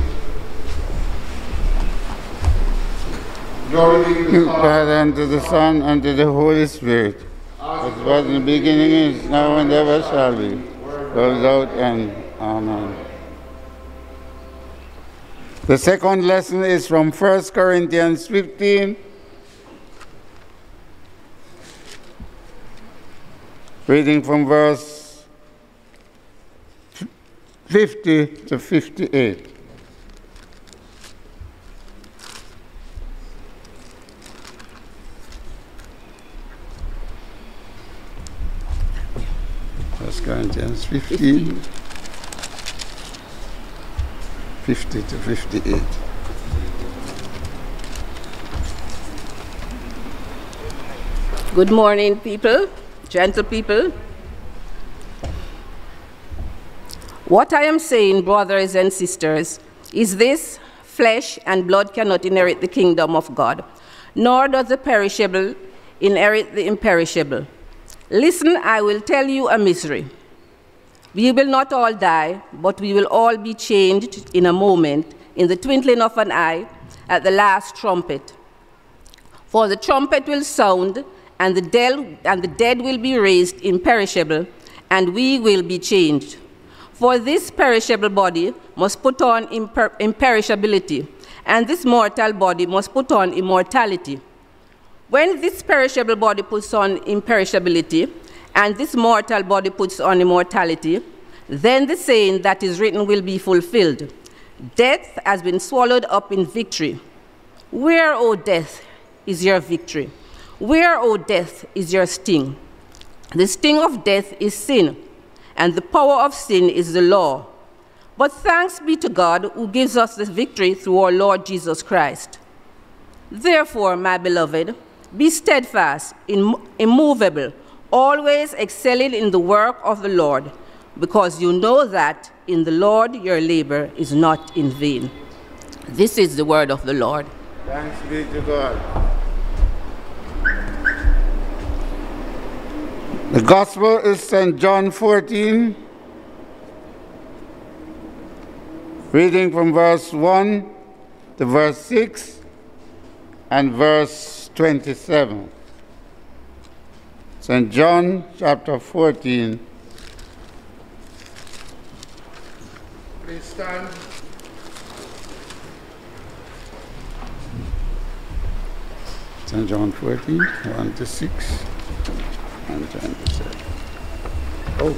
Glory be to the Father, and to the Son, and to the Holy Spirit, as it was in the beginning, is now, and ever shall be, world without end. Amen. The second lesson is from First Corinthians fifteen, reading from verse fifty to fifty-eight. First Corinthians fifteen, fifty to fifty-eight. Good morning, people, gentle people. What I am saying, brothers and sisters, is this: flesh and blood cannot inherit the kingdom of God, nor does the perishable inherit the imperishable. Listen, I will tell you a mystery. We will not all die, but we will all be changed in a moment, in the twinkling of an eye, at the last trumpet. For the trumpet will sound, and the dead, and the dead will be raised imperishable, and we will be changed. For this perishable body must put on imper imperishability, and this mortal body must put on immortality. When this perishable body puts on imperishability, and this mortal body puts on immortality, then the saying that is written will be fulfilled: death has been swallowed up in victory. Where, O death, is your victory? Where, O death, is your sting? The sting of death is sin, and the power of sin is the law. But thanks be to God, who gives us the victory through our Lord Jesus Christ. Therefore, my beloved, be steadfast, immovable, always excelling in the work of the Lord, because you know that in the Lord your labor is not in vain. This is the word of the Lord. Thanks be to God. The Gospel is Saint John fourteen, reading from verse one to verse six and verse twenty-seven. Saint John chapter fourteen. Please stand. Saint John fourteen, one to six and twenty-seven. Oh.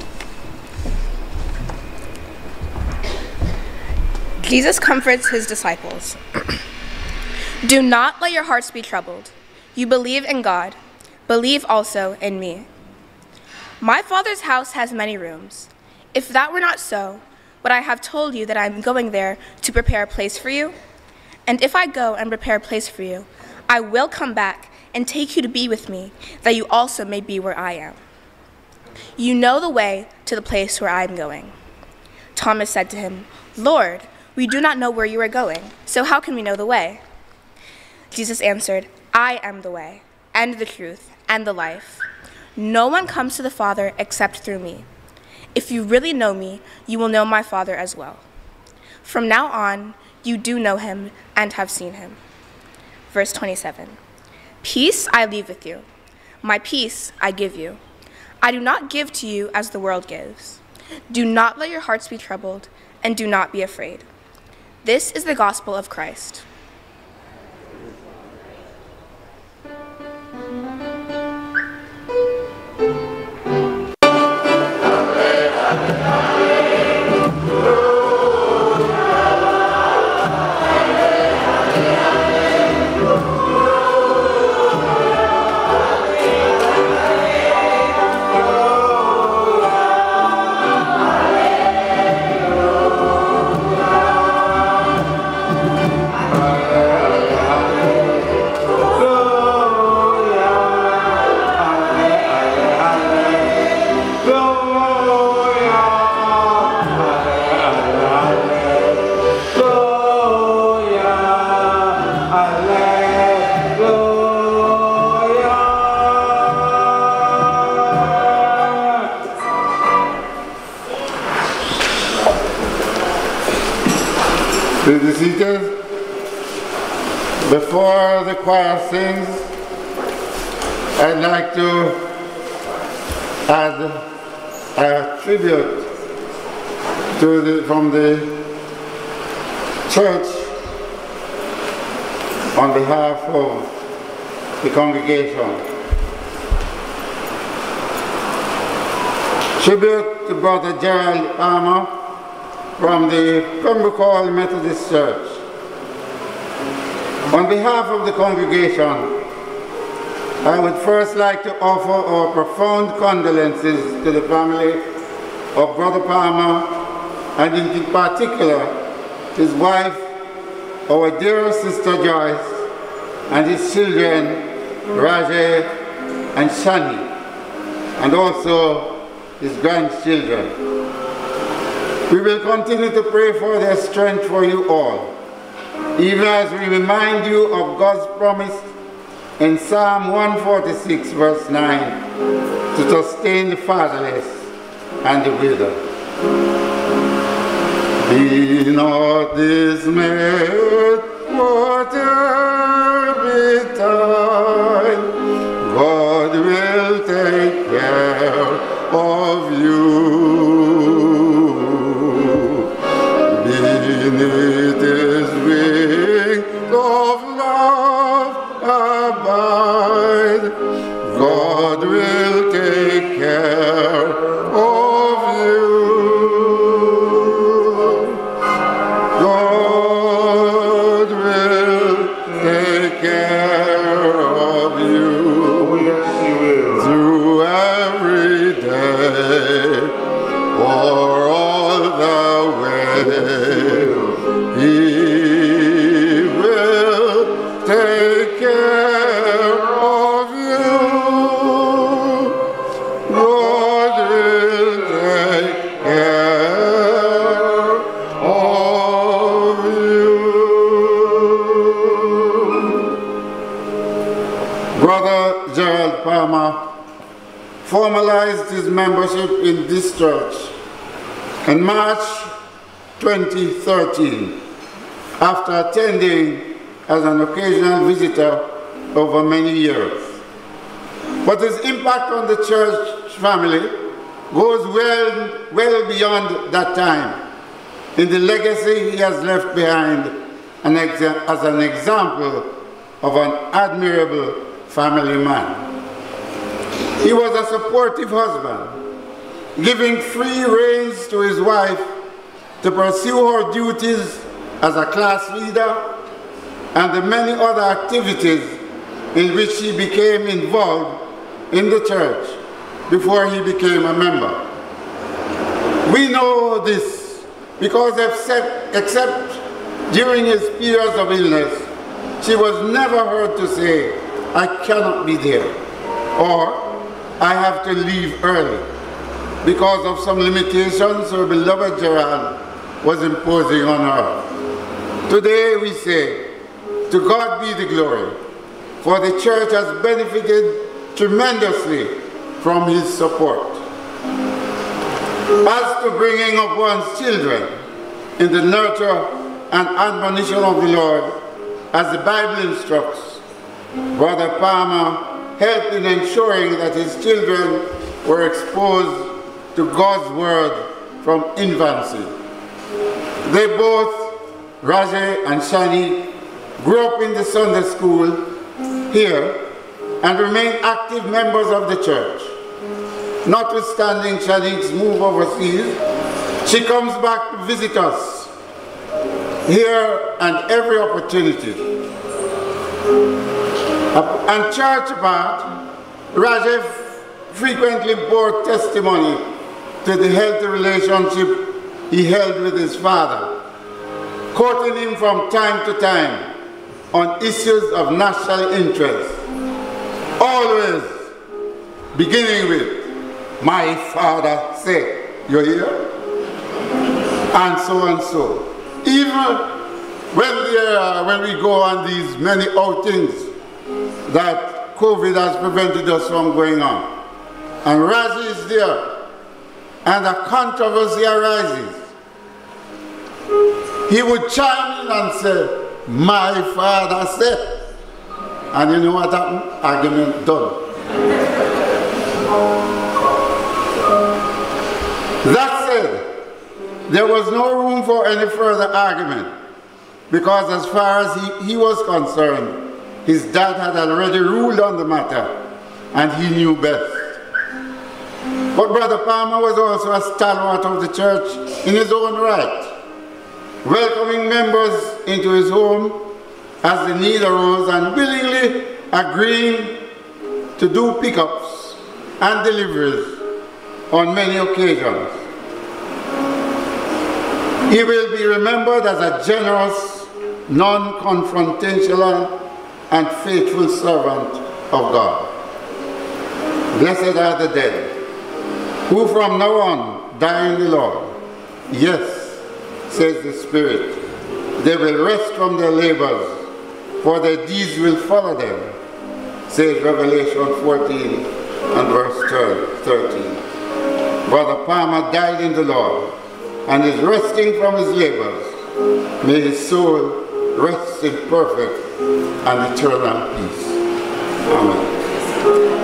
Jesus comforts his disciples. Do not let your hearts be troubled. You believe in God. Believe also in me. My Father's house has many rooms. If that were not so, would I have told you that I am going there to prepare a place for you? And if I go and prepare a place for you, I will come back and take you to be with me, that you also may be where I am. You know the way to the place where I am going. Thomas said to him, Lord, we do not know where you are going, so how can we know the way? Jesus answered, I am the way, and the truth, and the life. No one comes to the Father except through me. If you really know me, you will know my Father as well. From now on, you do know him and have seen him. Verse twenty-seven. Peace I leave with you. My peace I give you. I do not give to you as the world gives. Do not let your hearts be troubled, and do not be afraid. This is the gospel of Christ. Please be seated. Before the choir sings, I'd like to add a tribute to the, from the church on behalf of the congregation. Tribute to Brother Gerald Palmer from the Pembroke Methodist Church. On behalf of the congregation, I would first like to offer our profound condolences to the family of Brother Palmer, and in particular, his wife, our dear sister Joyce, and his children, Rajay and Shani, and also his grandchildren. We will continue to pray for their strength for you all, even as we remind you of God's promise in Psalm one forty-six, verse nine, to sustain the fatherless and the widow. Be not dismayed, whatever betide, God will take care of you. Beneath his wing of love abide, God will take care of you. God will take care of you. Yes, he will. Through every day or all the way. He will take care of you. God will take care of you. Brother Gerald Palmer formalized his membership in this church in March twenty thirteen, after attending as an occasional visitor over many years. But his impact on the church family goes well, well beyond that time in the legacy he has left behind an as an example of an admirable family man. He was a supportive husband, giving free reins to his wife to pursue her duties as a class leader and the many other activities in which he became involved in the church before he became a member. We know this because except, except during his periods of illness, she was never heard to say, "I cannot be there," or "I have to leave early," because of some limitations her beloved Gerald was imposing on her. Today we say, to God be the glory, for the church has benefited tremendously from his support. As to bringing up one's children in the nurture and admonition of the Lord, as the Bible instructs, Brother Palmer helped in ensuring that his children were exposed to God's word from infancy. They both, Rajay and Shani, grew up in the Sunday school here and remain active members of the church. Notwithstanding Shani's move overseas, she comes back to visit us here and every opportunity. And church apart, Rajay frequently bore testimony to the healthy relationship he held with his father, quoting him from time to time on issues of national interest, always beginning with, "My father said," you hear? And so and so. Even when, uh, when we go on these many outings that COVID has prevented us from going on, and Razi is there, and a controversy arises, he would chime in and say, my father said. And you know what happened? Argument done. That said, there was no room for any further argument, because as far as he, he was concerned, his dad had already ruled on the matter, and he knew best. But Brother Palmer was also a stalwart of the church in his own right, welcoming members into his home as the need arose and willingly agreeing to do pickups and deliveries on many occasions. He will be remembered as a generous, non-confrontational, and faithful servant of God. Blessed are the dead, who from now on die in the Lord. Yes, says the Spirit, they will rest from their labors, for their deeds will follow them, says Revelation fourteen and verse thirteen. Brother Palmer died in the Lord and is resting from his labors. May his soul rest in perfect and eternal peace. Amen.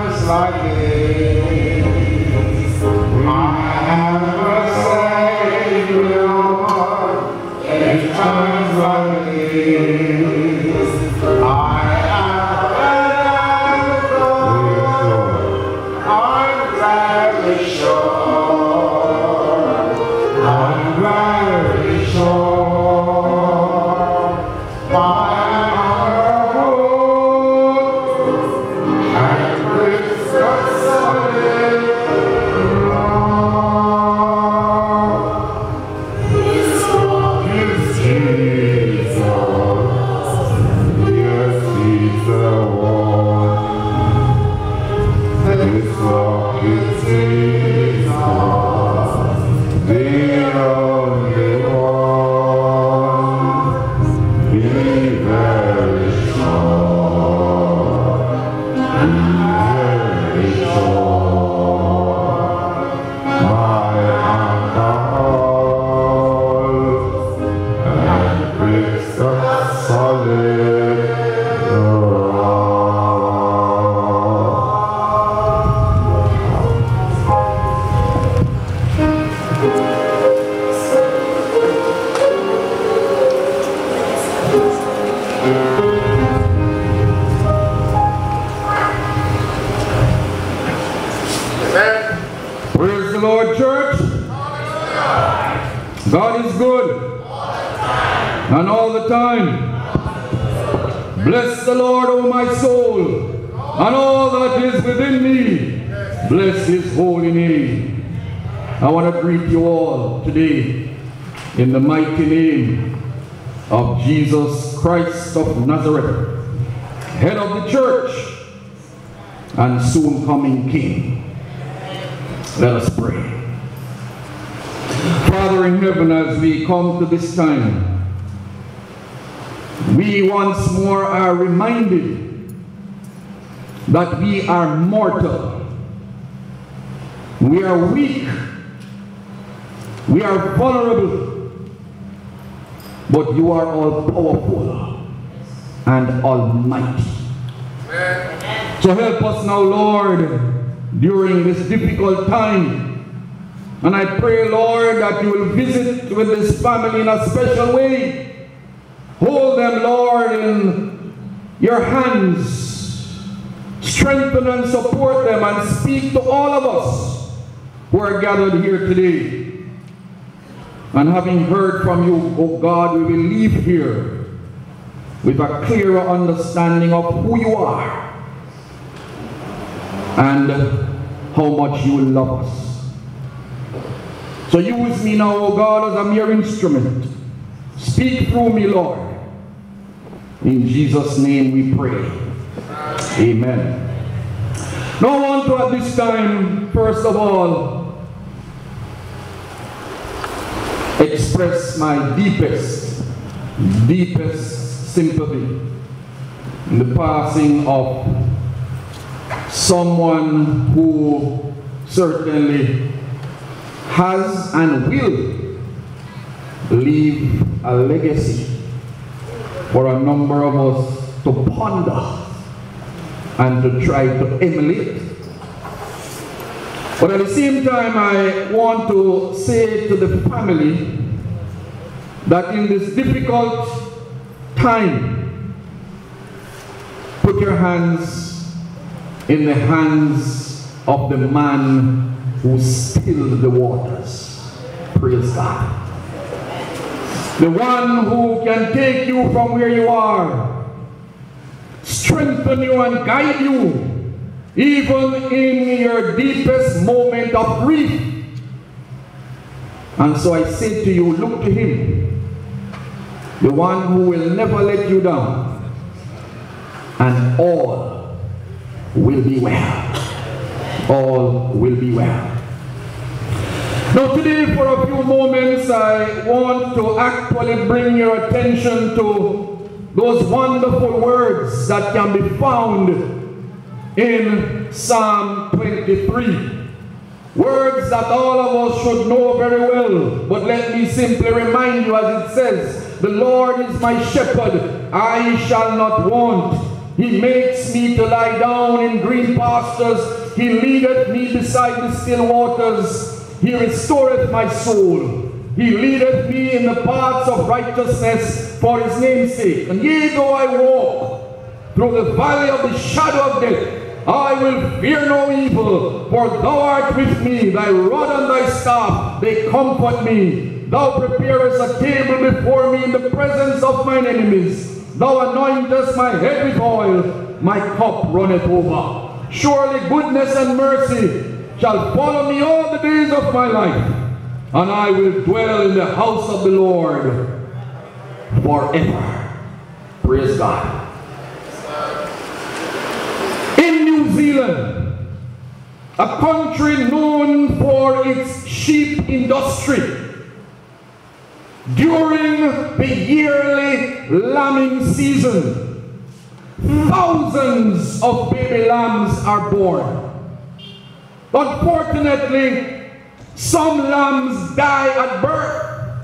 Like this, I have a say. good. And all the time. Bless the Lord, O my soul, and all that is within me. Bless his holy name. I want to greet you all today in the mighty name of Jesus Christ of Nazareth, head of the church and soon coming King. Let us pray. Father in heaven, as we come to this time, we once more are reminded that we are mortal. We are weak. We are vulnerable. But you are all powerful and almighty. So help us now, Lord, during this difficult time. And I pray, Lord, that you will visit with this family in a special way. Hold them, Lord, in your hands. Strengthen and support them and speak to all of us who are gathered here today. And having heard from you, O God, we will leave here with a clearer understanding of who you are and how much you love us. So use me now, O God, as a mere instrument. Speak through me, Lord. In Jesus' name we pray. Amen. Now I want to at this time, first of all, express my deepest, deepest sympathy in the passing of someone who certainly has and will leave a legacy for a number of us to ponder and to try to emulate. But at the same time, I want to say to the family that in this difficult time, put your hands in the hands of the man who stilled the waters. Praise God. The one who can take you from where you are, strengthen you and guide you, even in your deepest moment of grief. And so I say to you, look to him, the one who will never let you down, and all will be well. All will be well. Now today, for a few moments, I want to actually bring your attention to those wonderful words that can be found in Psalm twenty-three. Words that all of us should know very well. But let me simply remind you, as it says, the Lord is my shepherd, I shall not want. He makes me to lie down in green pastures. He leadeth me beside the still waters. He restoreth my soul. He leadeth me in the paths of righteousness for his name's sake. And yea, though I walk through the valley of the shadow of death, I will fear no evil, for thou art with me. Thy rod and thy staff, they comfort me. Thou preparest a table before me in the presence of mine enemies. Thou anointest my head with oil. My cup runneth over. Surely goodness and mercy shall follow me all the days of my life, and I will dwell in the house of the Lord forever. Praise God. In New Zealand, a country known for its sheep industry, during the yearly lambing season, thousands of baby lambs are born. Unfortunately, some lambs die at birth.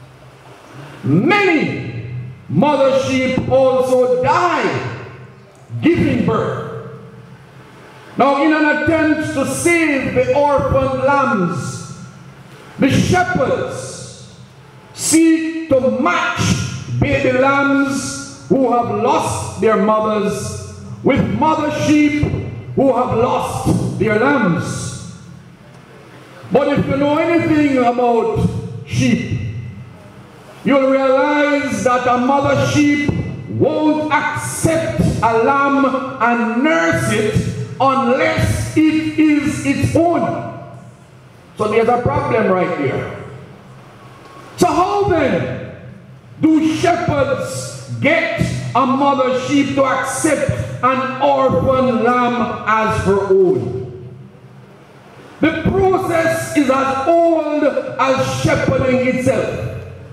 Many mother sheep also die giving birth. Now, in an attempt to save the orphaned lambs, the shepherds seek to match baby lambs who have lost their mothers with mother sheep who have lost their lambs. But if you know anything about sheep, you'll realize that a mother sheep won't accept a lamb and nurse it unless it is its own. So there's a problem right there. So how then do shepherds get a mother sheep to accept an orphan lamb as her own? The process is as old as shepherding itself.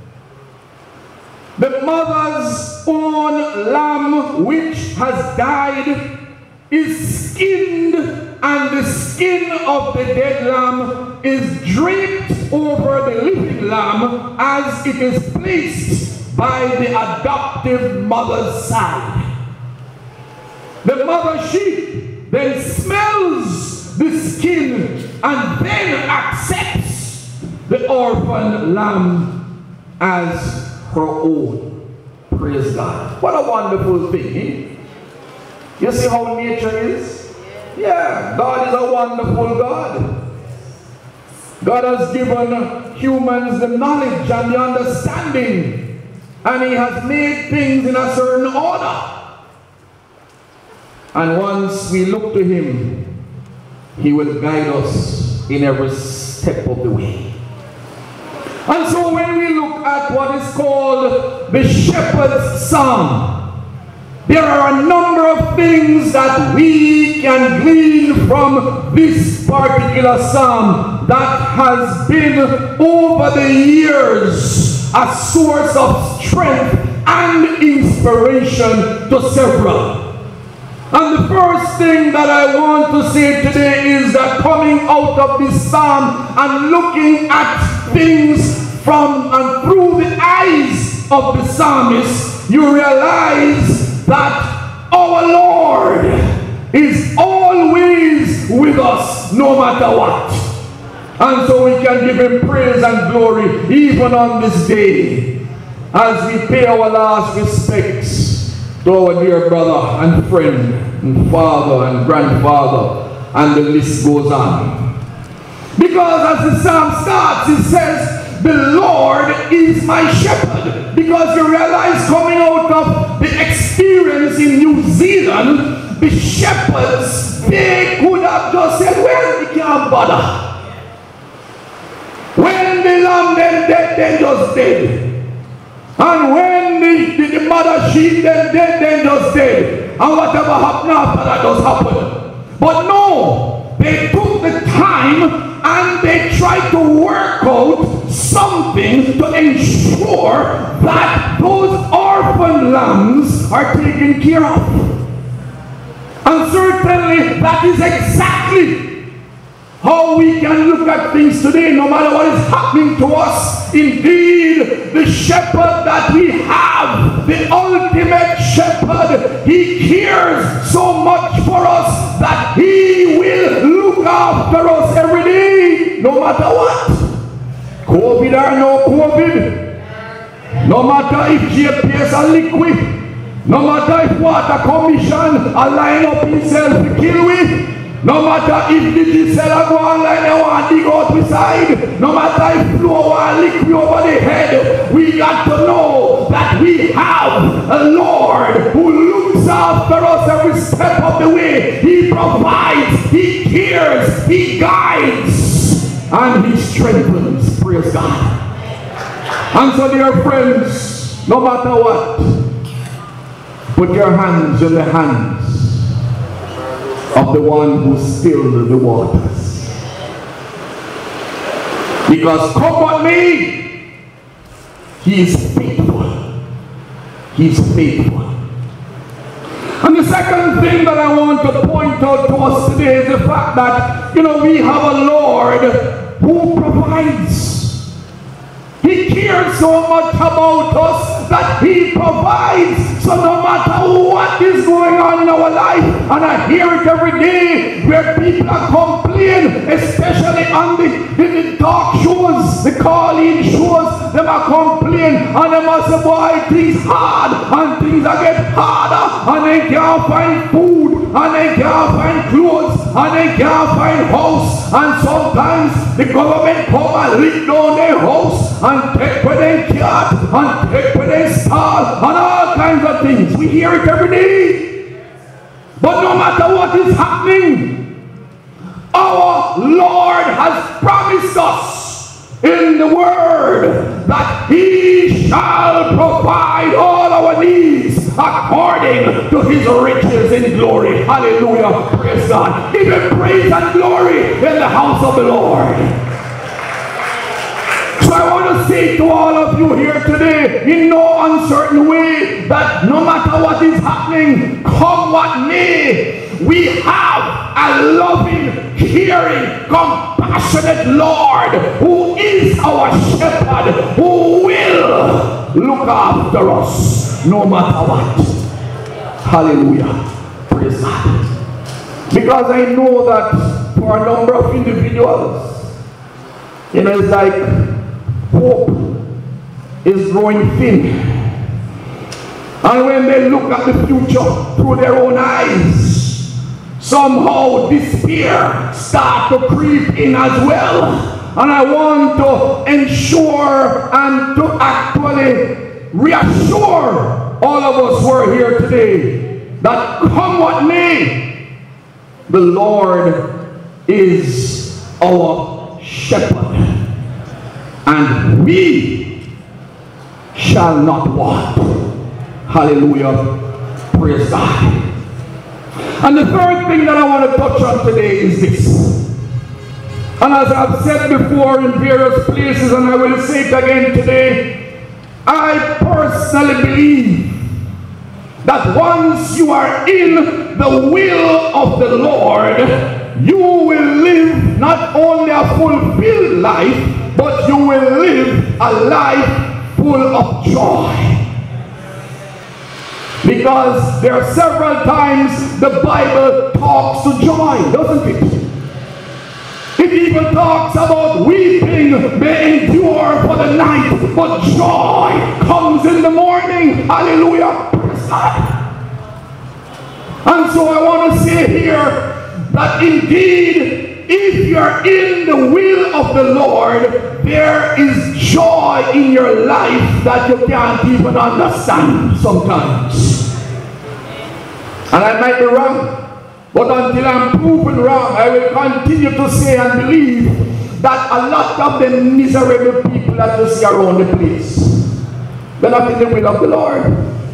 The mother's own lamb which has died is skinned, and the skin of the dead lamb is draped over the living lamb as it is placed by the adoptive mother's side. The mother sheep then smells the skin and then accepts the orphan lamb as her own. Praise God. What a wonderful thing, eh? You see how nature is? Yeah, God is a wonderful God. God has given humans the knowledge and the understanding, and He has made things in a certain order. And once we look to Him, He will guide us in every step of the way. And so when we look at what is called the Shepherd's Psalm, there are a number of things that we can glean from this particular psalm that has been over the years a source of strength and inspiration to several. And the first thing that I want to say today is that coming out of this psalm and looking at things from and through the eyes of the psalmist, you realize that our Lord is always with us no matter what. And so we can give Him praise and glory even on this day as we pay our last respects to our dear brother and friend and father and grandfather, and the list goes on. Because as the psalm starts, it says, the Lord is my shepherd. Because you realize, coming out of the experience in New Zealand, the shepherds, they could have just said, well, we can't bother. When the lamb then dead, then just dead. And when the, the, the mother sheep then dead, then just dead. And whatever happened after that just happened. But no, they took the time and they tried to work out something to ensure that those orphan lambs are taken care of. And certainly that is exactly how we can look at things today, no matter what is happening to us. Indeed, the shepherd that we have, the ultimate shepherd, He cares so much for us that He will look after us every day, no matter what. COVID or no COVID, no matter if J P S a liquid, no matter if water commission a line up himself to kill with, no matter if the Gisela go online and want to dig out beside, no matter if flow want lick me over the head, we got to know that we have a Lord who looks after us every step of the way. He provides, He cares, He guides, and He strengthens. Praise God. And so, dear friends, no matter what, put your hands in the hands of the one who stilled the waters. Because come what may, He is faithful. He is faithful. And the second thing that I want to point out to us today is the fact that, you know, we have a Lord who provides. He cares so much about us that He provides. So no matter what is going on in our life, and I hear it every day where people are complaining, especially on the, the, the talk shows, the call-in shows, them are complaining, and they must say, boy, things hard, and things are get harder, and they can't find food, and they can't find clothes, and they can't find house, and sometimes the government come and lick down their house, and take where they cat, and take where they stall, and all kinds of things. We hear it every day. But no matter what is happening, our Lord has promised us in the Word that He shall provide all our needs according to His riches in glory. Hallelujah. Praise God. Give Him praise and glory in the house of the Lord. So I want to say to all of you here today, in no uncertain way, that no matter what is happening, come what may, we have a loving, caring, compassionate Lord who is our shepherd, who will look after us no matter what. Hallelujah. Praise God. Because I know that for a number of individuals, you know, it's like hope is growing thin. And when they look at the future through their own eyes, somehow despair starts to creep in as well. And I want to ensure and to actually reassure all of us who are here today that come what may, the Lord is our shepherd, and we shall not want. Hallelujah. Praise God. And the third thing that I want to touch on today is this. And as I've said before in various places, and I will say it again today, I personally believe that once you are in the will of the Lord, you will live not only a fulfilled life, but you will live a life full of joy. Because there are several times the Bible talks to joy, doesn't it? It even talks about weeping may endure for the night, but joy comes in the morning. Hallelujah. And so I want to say here that indeed, if you're in the will of the Lord, there is joy in your life that you can't even understand sometimes. And I might be wrong, but until I'm proven wrong, I will continue to say and believe that a lot of the miserable people that you see around the place, they're not in the will of the Lord.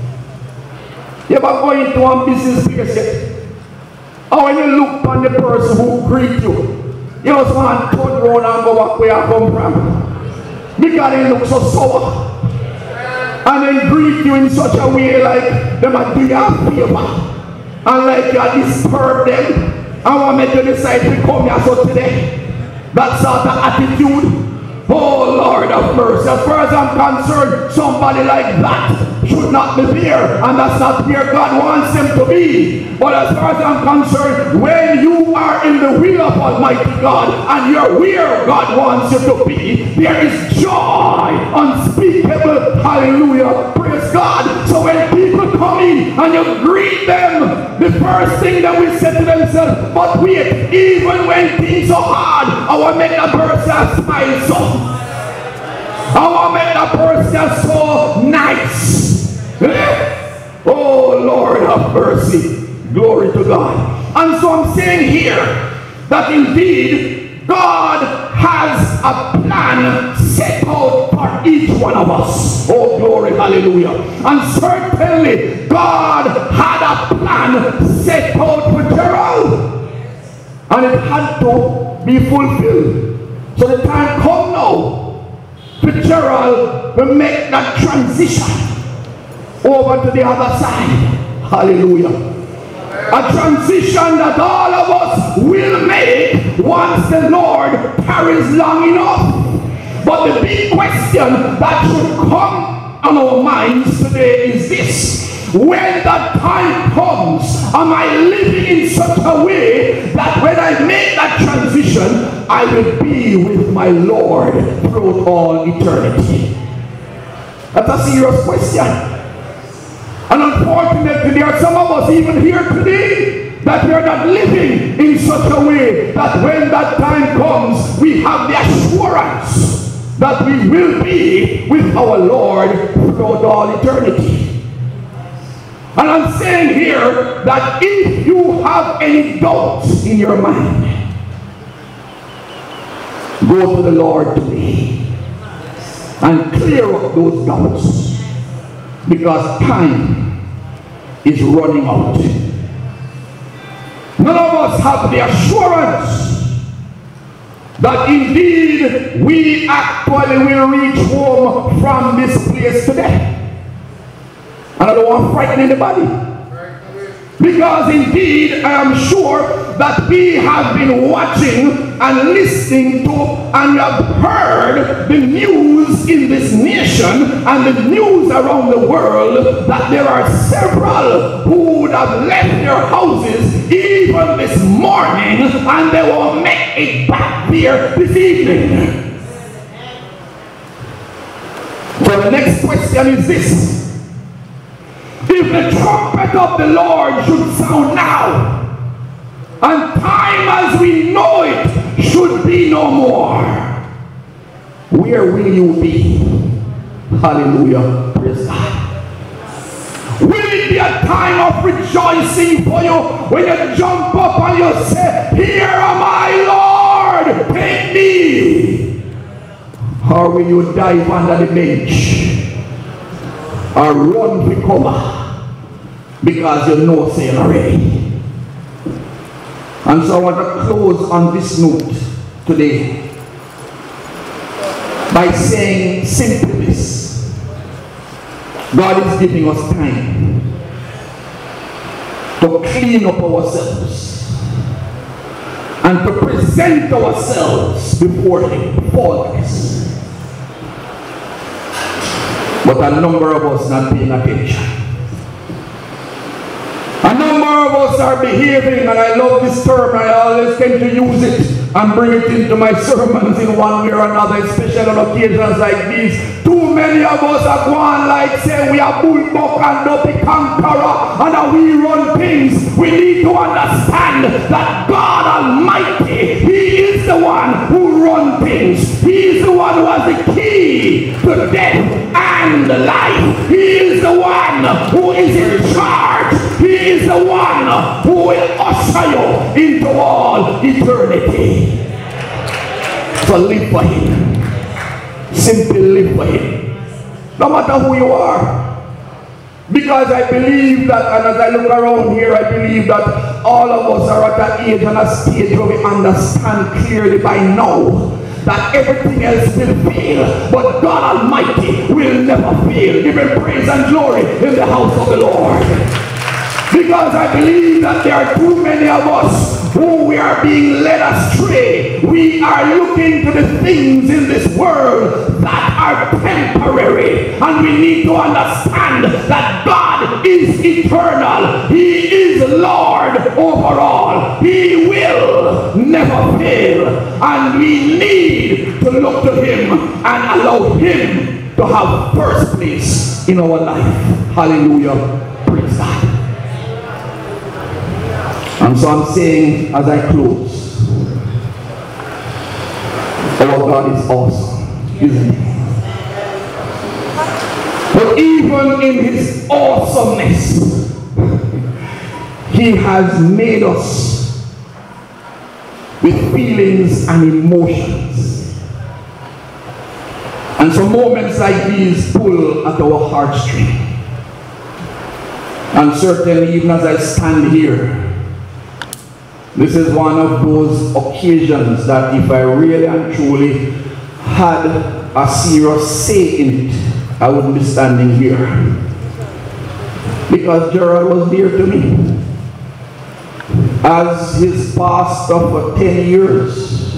You ever go into a business place yet? Or when you look on the person who greet you, you just want to turn around and go back where you come from. Because they look so sour. And they greet you in such a way like they might do you a favor. And like you disturb them. I want to make you decide to come here so today. That sort of attitude. Oh Lord of mercy. As far as I'm concerned, somebody like that should not be there. And that's not where God wants them to be. But as far as I'm concerned, when you are in the will of Almighty God and you're where God wants you to be, there is joy unspeakable. Hallelujah. Praise God. So when people come in and you greet them, the first thing that we say to themselves, but wait, even when things are hard, I want to make that person smile so. I want to make that person so nice. Oh Lord have mercy. Glory to God. And so I'm saying here that indeed God has a plan set out for each one of us. Oh glory, hallelujah. And certainly God had a plan set out for Gerald. And it had to be fulfilled. So the time come now for Gerald to make that transition over to the other side. Hallelujah. A transition that all of us will make once the Lord tarries long enough. But the big question that should come on our minds today is this. When that time comes, am I living in such a way that when I make that transition, I will be with my Lord throughout all eternity? That's a serious question. And unfortunately, there are some of us even here today that we are not living in such a way that when that time comes, we have the assurance that we will be with our Lord throughout all eternity. And I'm saying here that if you have any doubts in your mind, go to the Lord today and clear up those doubts, because time is running out. None of us have the assurance that indeed we actually will reach home from this place today. And I don't want to frighten anybody, because indeed I am sure that we have been watching and listening to and have heard the news in this nation and the news around the world that there are several who would have left their houses even this morning and they will make it back there this evening. So the next question is this: if the trumpet of the Lord should sound now, and time as we know it should be no more, where will you be? Hallelujah. Praise God. Will it be a time of rejoicing for you when you jump up and you say, "Here am I, Lord, take me"? Or will you dive under the bench or run for cover because you know saying already? And so I want to close on this note today by saying simply this: God is giving us time to clean up ourselves and to present ourselves before Him faultless. But a number of us not paying attention. A number of us are behaving, and I love this term, I always tend to use it and bring it into my sermons in one way or another, especially on occasions like these. Too many of us are going like say we are bullbuck and dopey conqueror and how we run things. We need to understand that God Almighty, He is the one who runs things. He is the one who has the key to death and life. He is the one who is in charge. He is the one who will usher you into all eternity. So live for Him. Simply live for Him. No matter who you are. Because I believe that, and as I look around here, I believe that all of us are at an age and a stage where we understand clearly by now that everything else will fail, but God Almighty will never fail. Give Him praise and glory in the house of the Lord. Because I believe that there are too many of us who we are being led astray. We are looking to the things in this world that are temporary. And we need to understand that God is eternal. He is Lord over all. He will never fail. And we need to look to Him and allow Him to have first place in our life. Hallelujah. Praise God. And so I'm saying as I close, our God is awesome, isn't He? But even in His awesomeness, He has made us with feelings and emotions. And so moments like these pull at our heartstrings. And certainly even as I stand here, this is one of those occasions that if I really and truly had a serious say in it, I wouldn't be standing here. Because Gerald was dear to me. As his pastor for ten years,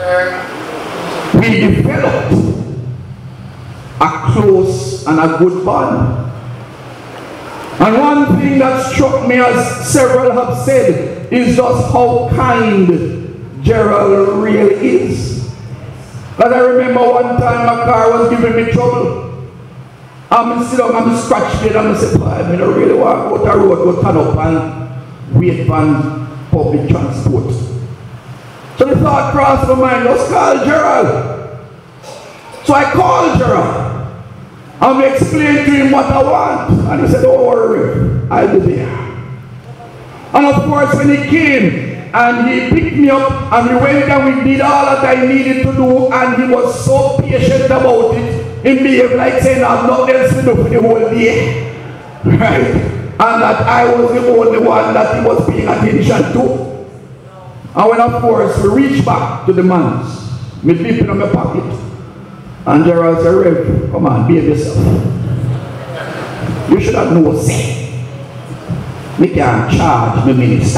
we developed a close and a good bond. And one thing that struck me, as several have said, is just how kind Gerald really is. Because I remember one time my car was giving me trouble. I'm sit down, I'm scratched it, and I said, I don't really want to go to the road, go turn up and wait for public transport. So the thought crossed my mind, let's call Gerald. So I called Gerald and we explained to him what I want. And he said, don't worry, I'll be there. And of course, when he came and he picked me up and we went and we did all that I needed to do, and he was so patient about it, he behaved like saying I have nothing else to do for the whole day. Right? And that I was the only one that he was paying attention to. And when of course we reached back to the man's, me dipping in my pocket. And Gerald said, Rev, come on, behave yourself. You should have no say. Me can't charge me minister.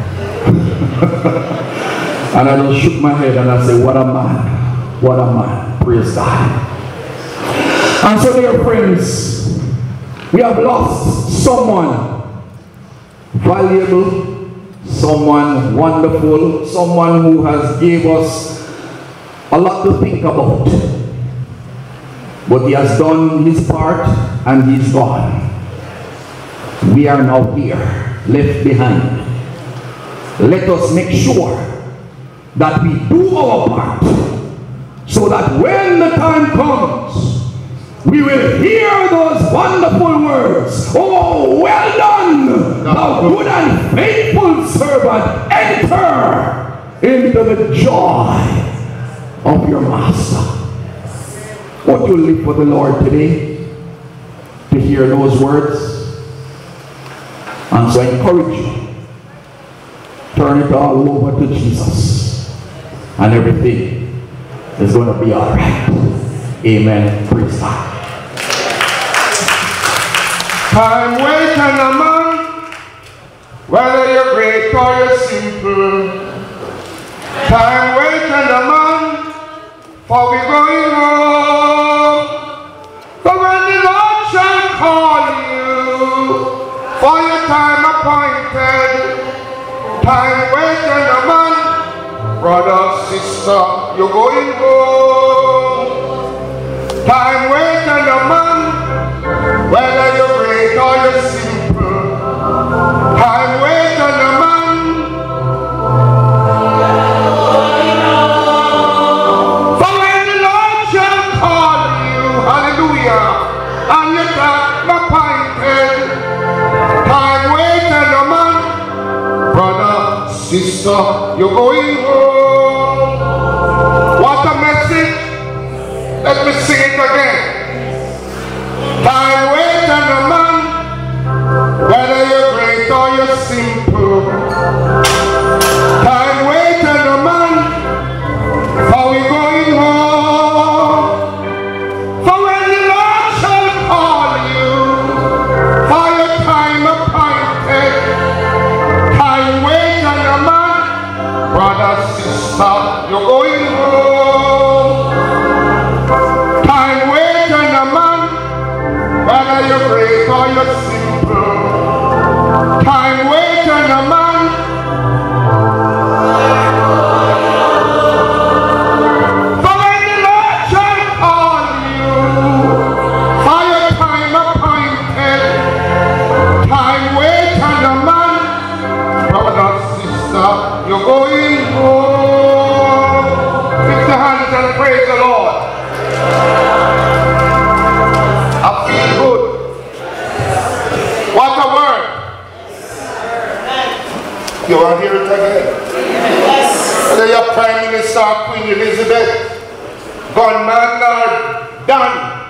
And I just shook my head and I said, what a man, what a man, praise God. And so dear friends, we have lost someone valuable, someone wonderful, someone who has gave us a lot to think about. But he has done his part and he's gone. We are now here, left behind. Let us make sure that we do our part so that when the time comes, we will hear those wonderful words. Oh, well done, thou good and faithful servant. Enter into the joy of your master. Won't you live for the Lord today to hear those words? And so I encourage you, turn it all over to Jesus, and everything is going to be all right. Amen. Praise God. Time wait on a man, whether you're great or you're simple. Time wait on a man, for we're going home. But when the Lord shall call you for your time appointed, time wait on a man, brother, sister, you're going home. Time wait on a man, whether you're great or you're simple. Time wait on a man. For when the Lord shall call you, hallelujah, and your time appointed, time wait on a man, brother, sister, you're going home. What a message. Let me sing it again. Time wait on a man, whether you're great or you're simple. Time wait on a man, for we're going home. For when the Lord shall call you for your time appointed, time wait on a man, brother, sister, you're going home. Time wait on a man, whether you're great or you're simple. Time wait on a man. For when the Lord shall call you for your time appointed, time wait on a man, brother, sister, you're going home. Lift your hands and praise the Lord. I feel good. What a word. You want to hear it again? Yes. Whether you're Prime Minister Queen Elizabeth, gunman or done.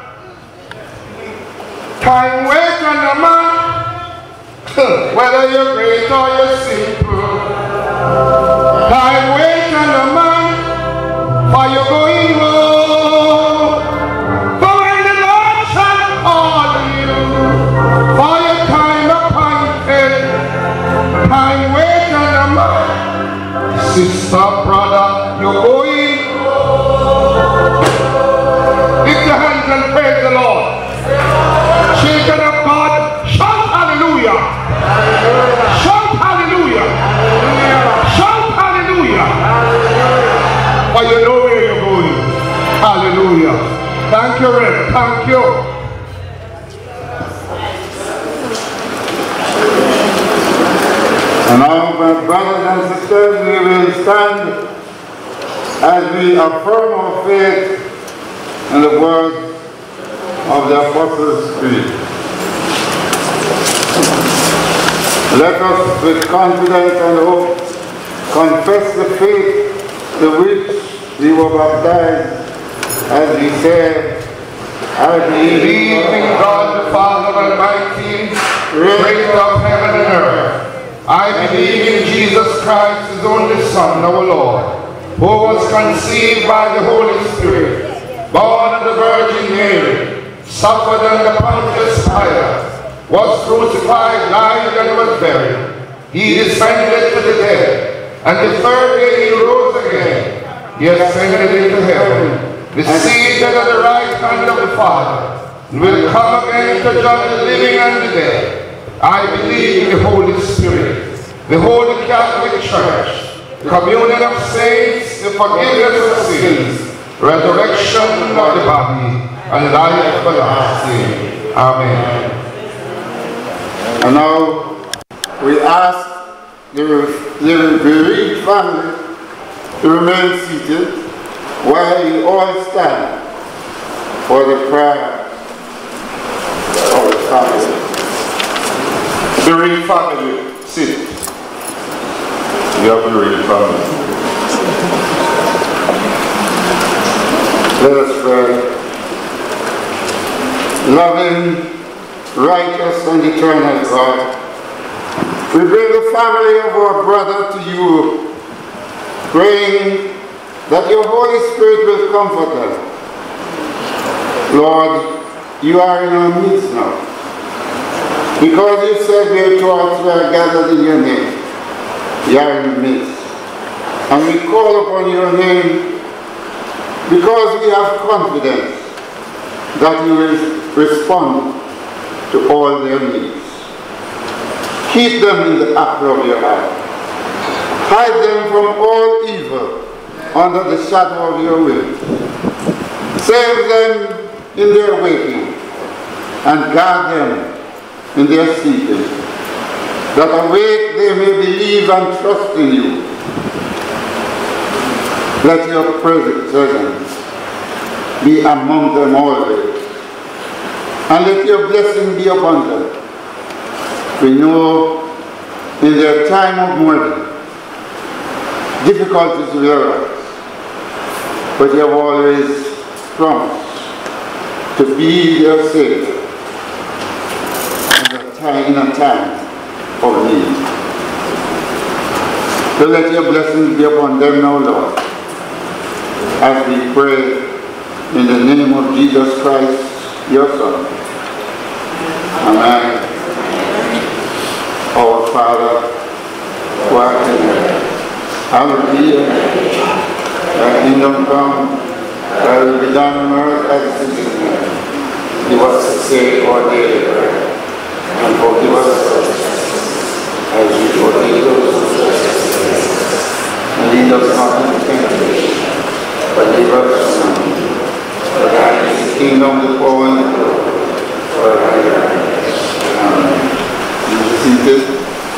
Time wait on a man, whether you're great or you're simple. Time wait on a man, for you're going home. For when the Lord shall call you for your time appointed, time wait on a man, sister, brother, you're going home. Lift your hands and praise the Lord. Children of God, shout hallelujah. Shout hallelujah. Shout hallelujah. For you know where you're going. Hallelujah. Thank you, Rev. Thank you. And now, my brothers and sisters, we will stand as we affirm our faith and the words of the Apostles' Creed. Let us with confidence and hope confess the faith to which we were baptized, as we say, I believe in God the Father Almighty, creator of heaven and earth. I believe in Jesus Christ, his only Son, our Lord, who was conceived by the Holy Spirit, born of the Virgin Mary, suffered under Pontius Pilate, was crucified, died, and was buried. He descended to the dead, and the third day he rose again. He ascended into heaven, seated at the right hand of the Father, and will come again to judge the living and the dead. I believe in the Holy Spirit, the Holy Catholic Church, communion of saints, the forgiveness of sins, resurrection of the body, and life everlasting. Amen. And now we ask the, the bereaved family to remain seated while we all stand for the prayer of the family. Bereaved family, sit. You have bereaved family. Let us pray. Loving, righteous, and eternal God, we bring the family of our brother to you, praying that your Holy Spirit will comfort them. Lord, you are in our midst now, because you said where two or three are gathered in your name, you are in the midst. And we call upon your name because we have confidence that you will respond to all their needs. Keep them in the apple of your eye. Hide them from all evil under the shadow of your wings. Save them in their waking and guard them in their sleeping, that awake they may believe and trust in you. Let your presence be among them always, and let your blessing be upon them. We know in their time of mourning, difficulties will arise, but you have always promised to be their Savior in a time, in a time of need. So let your blessings be upon them now, Lord, as we pray in the name of Jesus Christ, your Son. Amen. Our Father, who art in heaven, hallowed be your name. Thy kingdom come, thy will be done on earth as it is in heaven. Give us this day our daily bread, and forgive us our trespasses, as we forgive those who trespass against us. And lead us not into temptation, but deliver us from evil. For thine is the kingdom, the power, and the glory, forever and ever. Amen. You seated.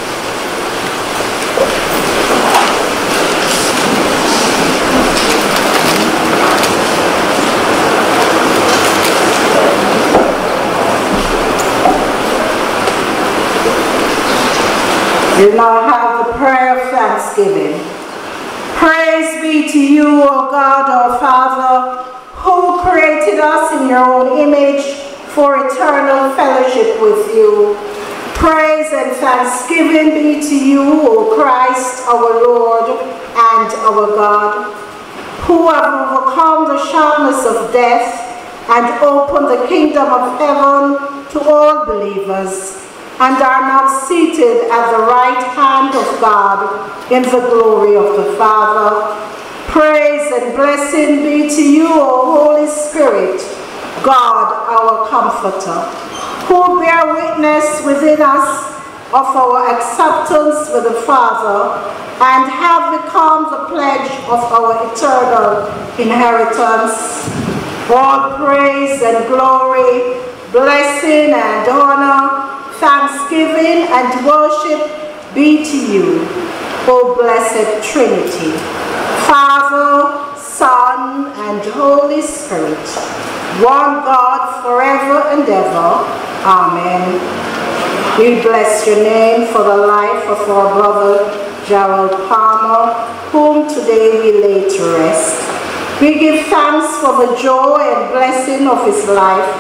We now have the prayer of thanksgiving. Praise be to you, O God, our Father, who created us in your own image for eternal fellowship with you. Praise and thanksgiving be to you, O Christ, our Lord and our God, who have overcome the sharpness of death and opened the kingdom of heaven to all believers, and are now seated at the right hand of God in the glory of the Father. Praise and blessing be to you, O Holy Spirit, God our Comforter, who bear witness within us of our acceptance with the Father, and have become the pledge of our eternal inheritance. All praise and glory, blessing and honor, thanksgiving and worship be to you, O blessed Trinity, Father, Son, Son, and Holy Spirit, one God forever and ever. Amen. We bless your name for the life of our brother Gerald Palmer, whom today we lay to rest. We give thanks for the joy and blessing of his life.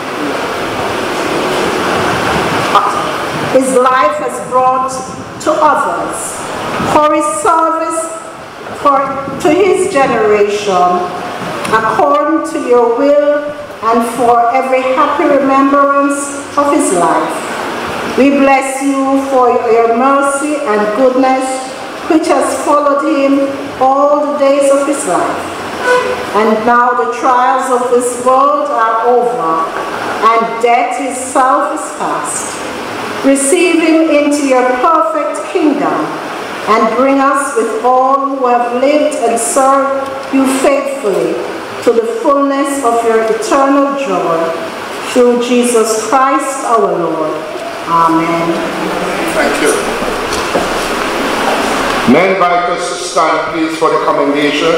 His life has brought to others, for his service for, to his generation, according to your will, and for every happy remembrance of his life. We bless you for your mercy and goodness, which has followed him all the days of his life. And now the trials of this world are over, and death itself is past. Receive him into your perfect kingdom, and bring us with all who have lived and served you faithfully to the fullness of your eternal joy. Through Jesus Christ our Lord. Amen. Thank you. May I invite us to stand, please, for the commendation.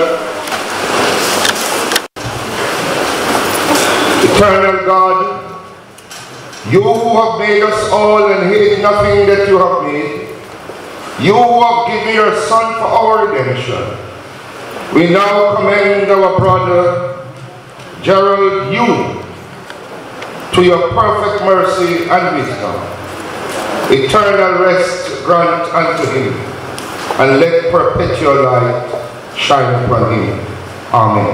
Eternal God, you who have made us all and hate nothing that you have made, you who have given your Son for our redemption, we now commend our brother Gerald, you, to your perfect mercy and wisdom. Eternal rest grant unto him, and let perpetual light shine upon him. Amen.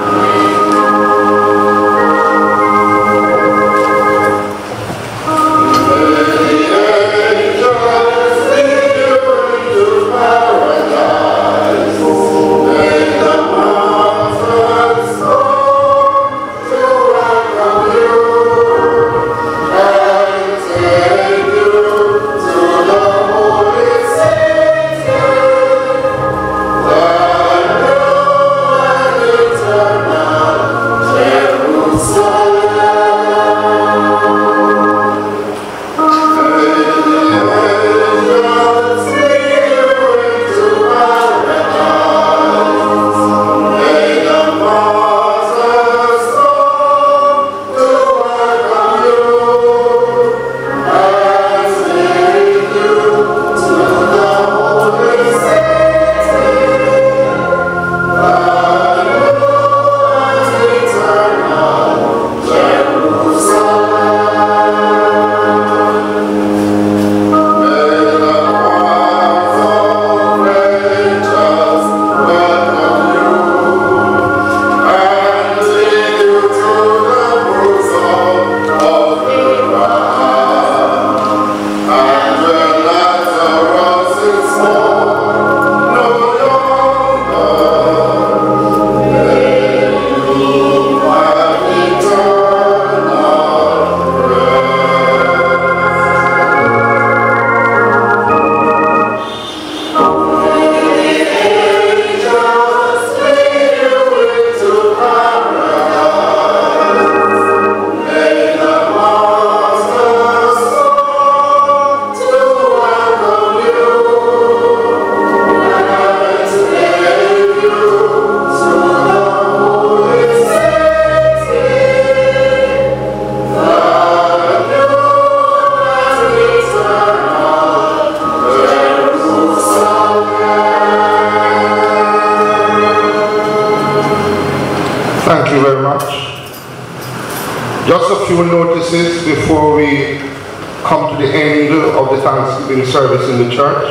Notices before we come to the end of the Thanksgiving service in the church.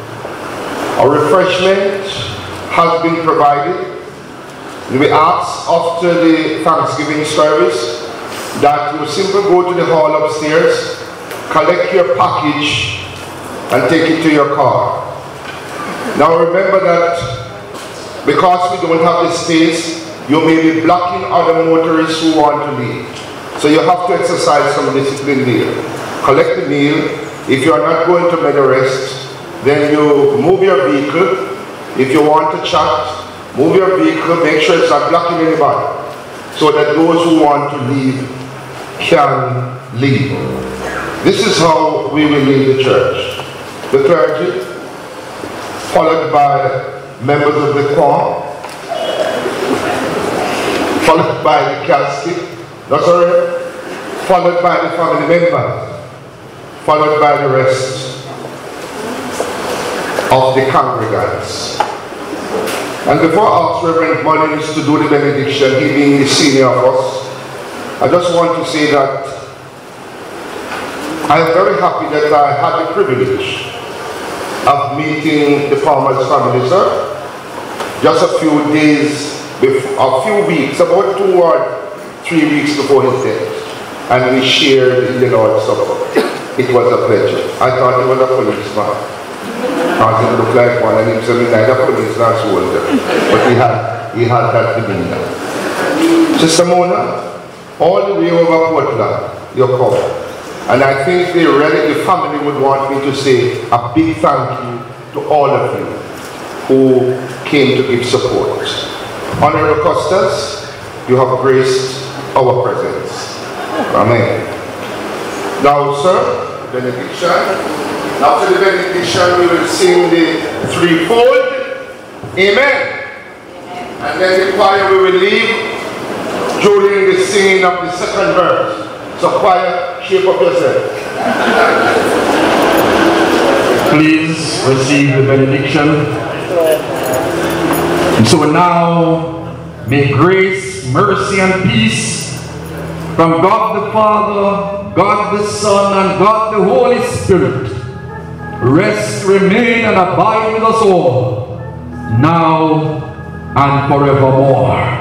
A refreshment has been provided. We ask after the Thanksgiving service that you simply go to the hall upstairs, collect your package, and take it to your car. Now remember that because we don't have the space, you may be blocking other motorists who want to leave. So you have to exercise some discipline there. Collect the meal. If you are not going to Meadowrest, then you move your vehicle. If you want to chat, move your vehicle. Make sure it's not blocking anybody, so that those who want to leave can leave. This is how we will leave the church. The clergy, followed by members of the choir, followed by the casket, no sorry, followed by the family members, followed by the rest of the congregants. And before I ask Reverend Mullins to do the benediction, he being the senior of us, I just want to say that I am very happy that I had the privilege of meeting the farmer's family, sir, just a few days, before, a few weeks, about two or three weeks before his death. And we shared in the Lord's Supper. It was a pleasure. I thought he was a policeman. I didn't look like one, and he was neither police nor soldier. But he had, he had that demeanor. Sister Mona, all the way over Portland, you're called. And I think they really, the family would want me to say a big thank you to all of you who came to give support. Honorable Costas, you have graced our presence. Amen. Now, sir, benediction. After the benediction, we will sing the threefold. Amen. And then the choir we will leave during the singing of the second verse. So choir, shape up yourself. Please receive the benediction. And so now, may grace, mercy, and peace from God the Father, God the Son, and God the Holy Spirit rest, remain, and abide with us all, now and forevermore.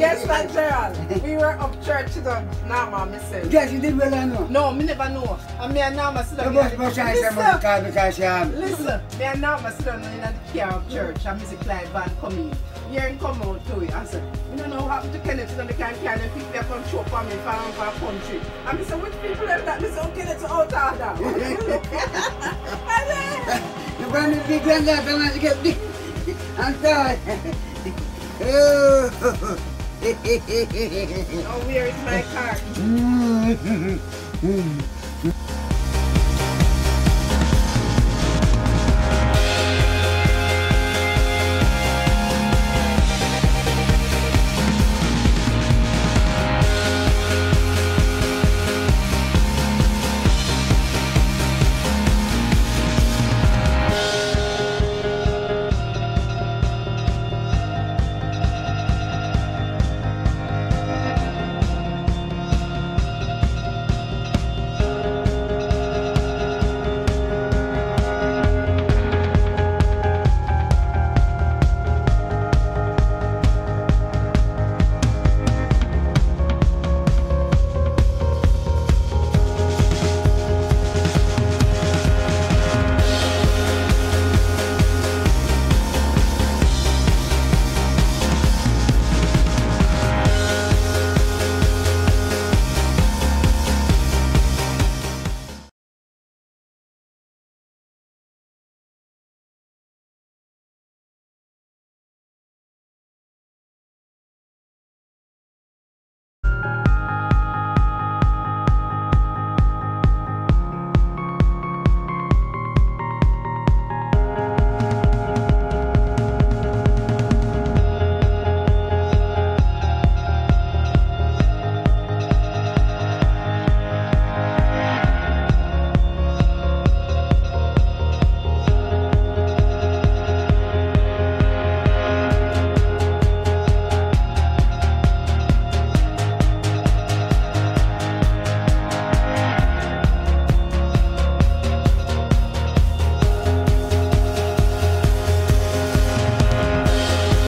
Yes, that Gerald. We were up church to the Nama, myself. Yes, you did well, I know. No, me never know. And me and Nama sit down. Listen, listen, me and Nama sit down in the car of church and Mister Clyde Van come in. Here and come out to it. I said, you don't know what happened to Kenneth, so they can't carry and pick me up and choke on me for a country. And I said, which people have that? I said, oh, Kenneth's out of that. The brand new big grand that I want to get big. I'm sorry. Oh, where is my car?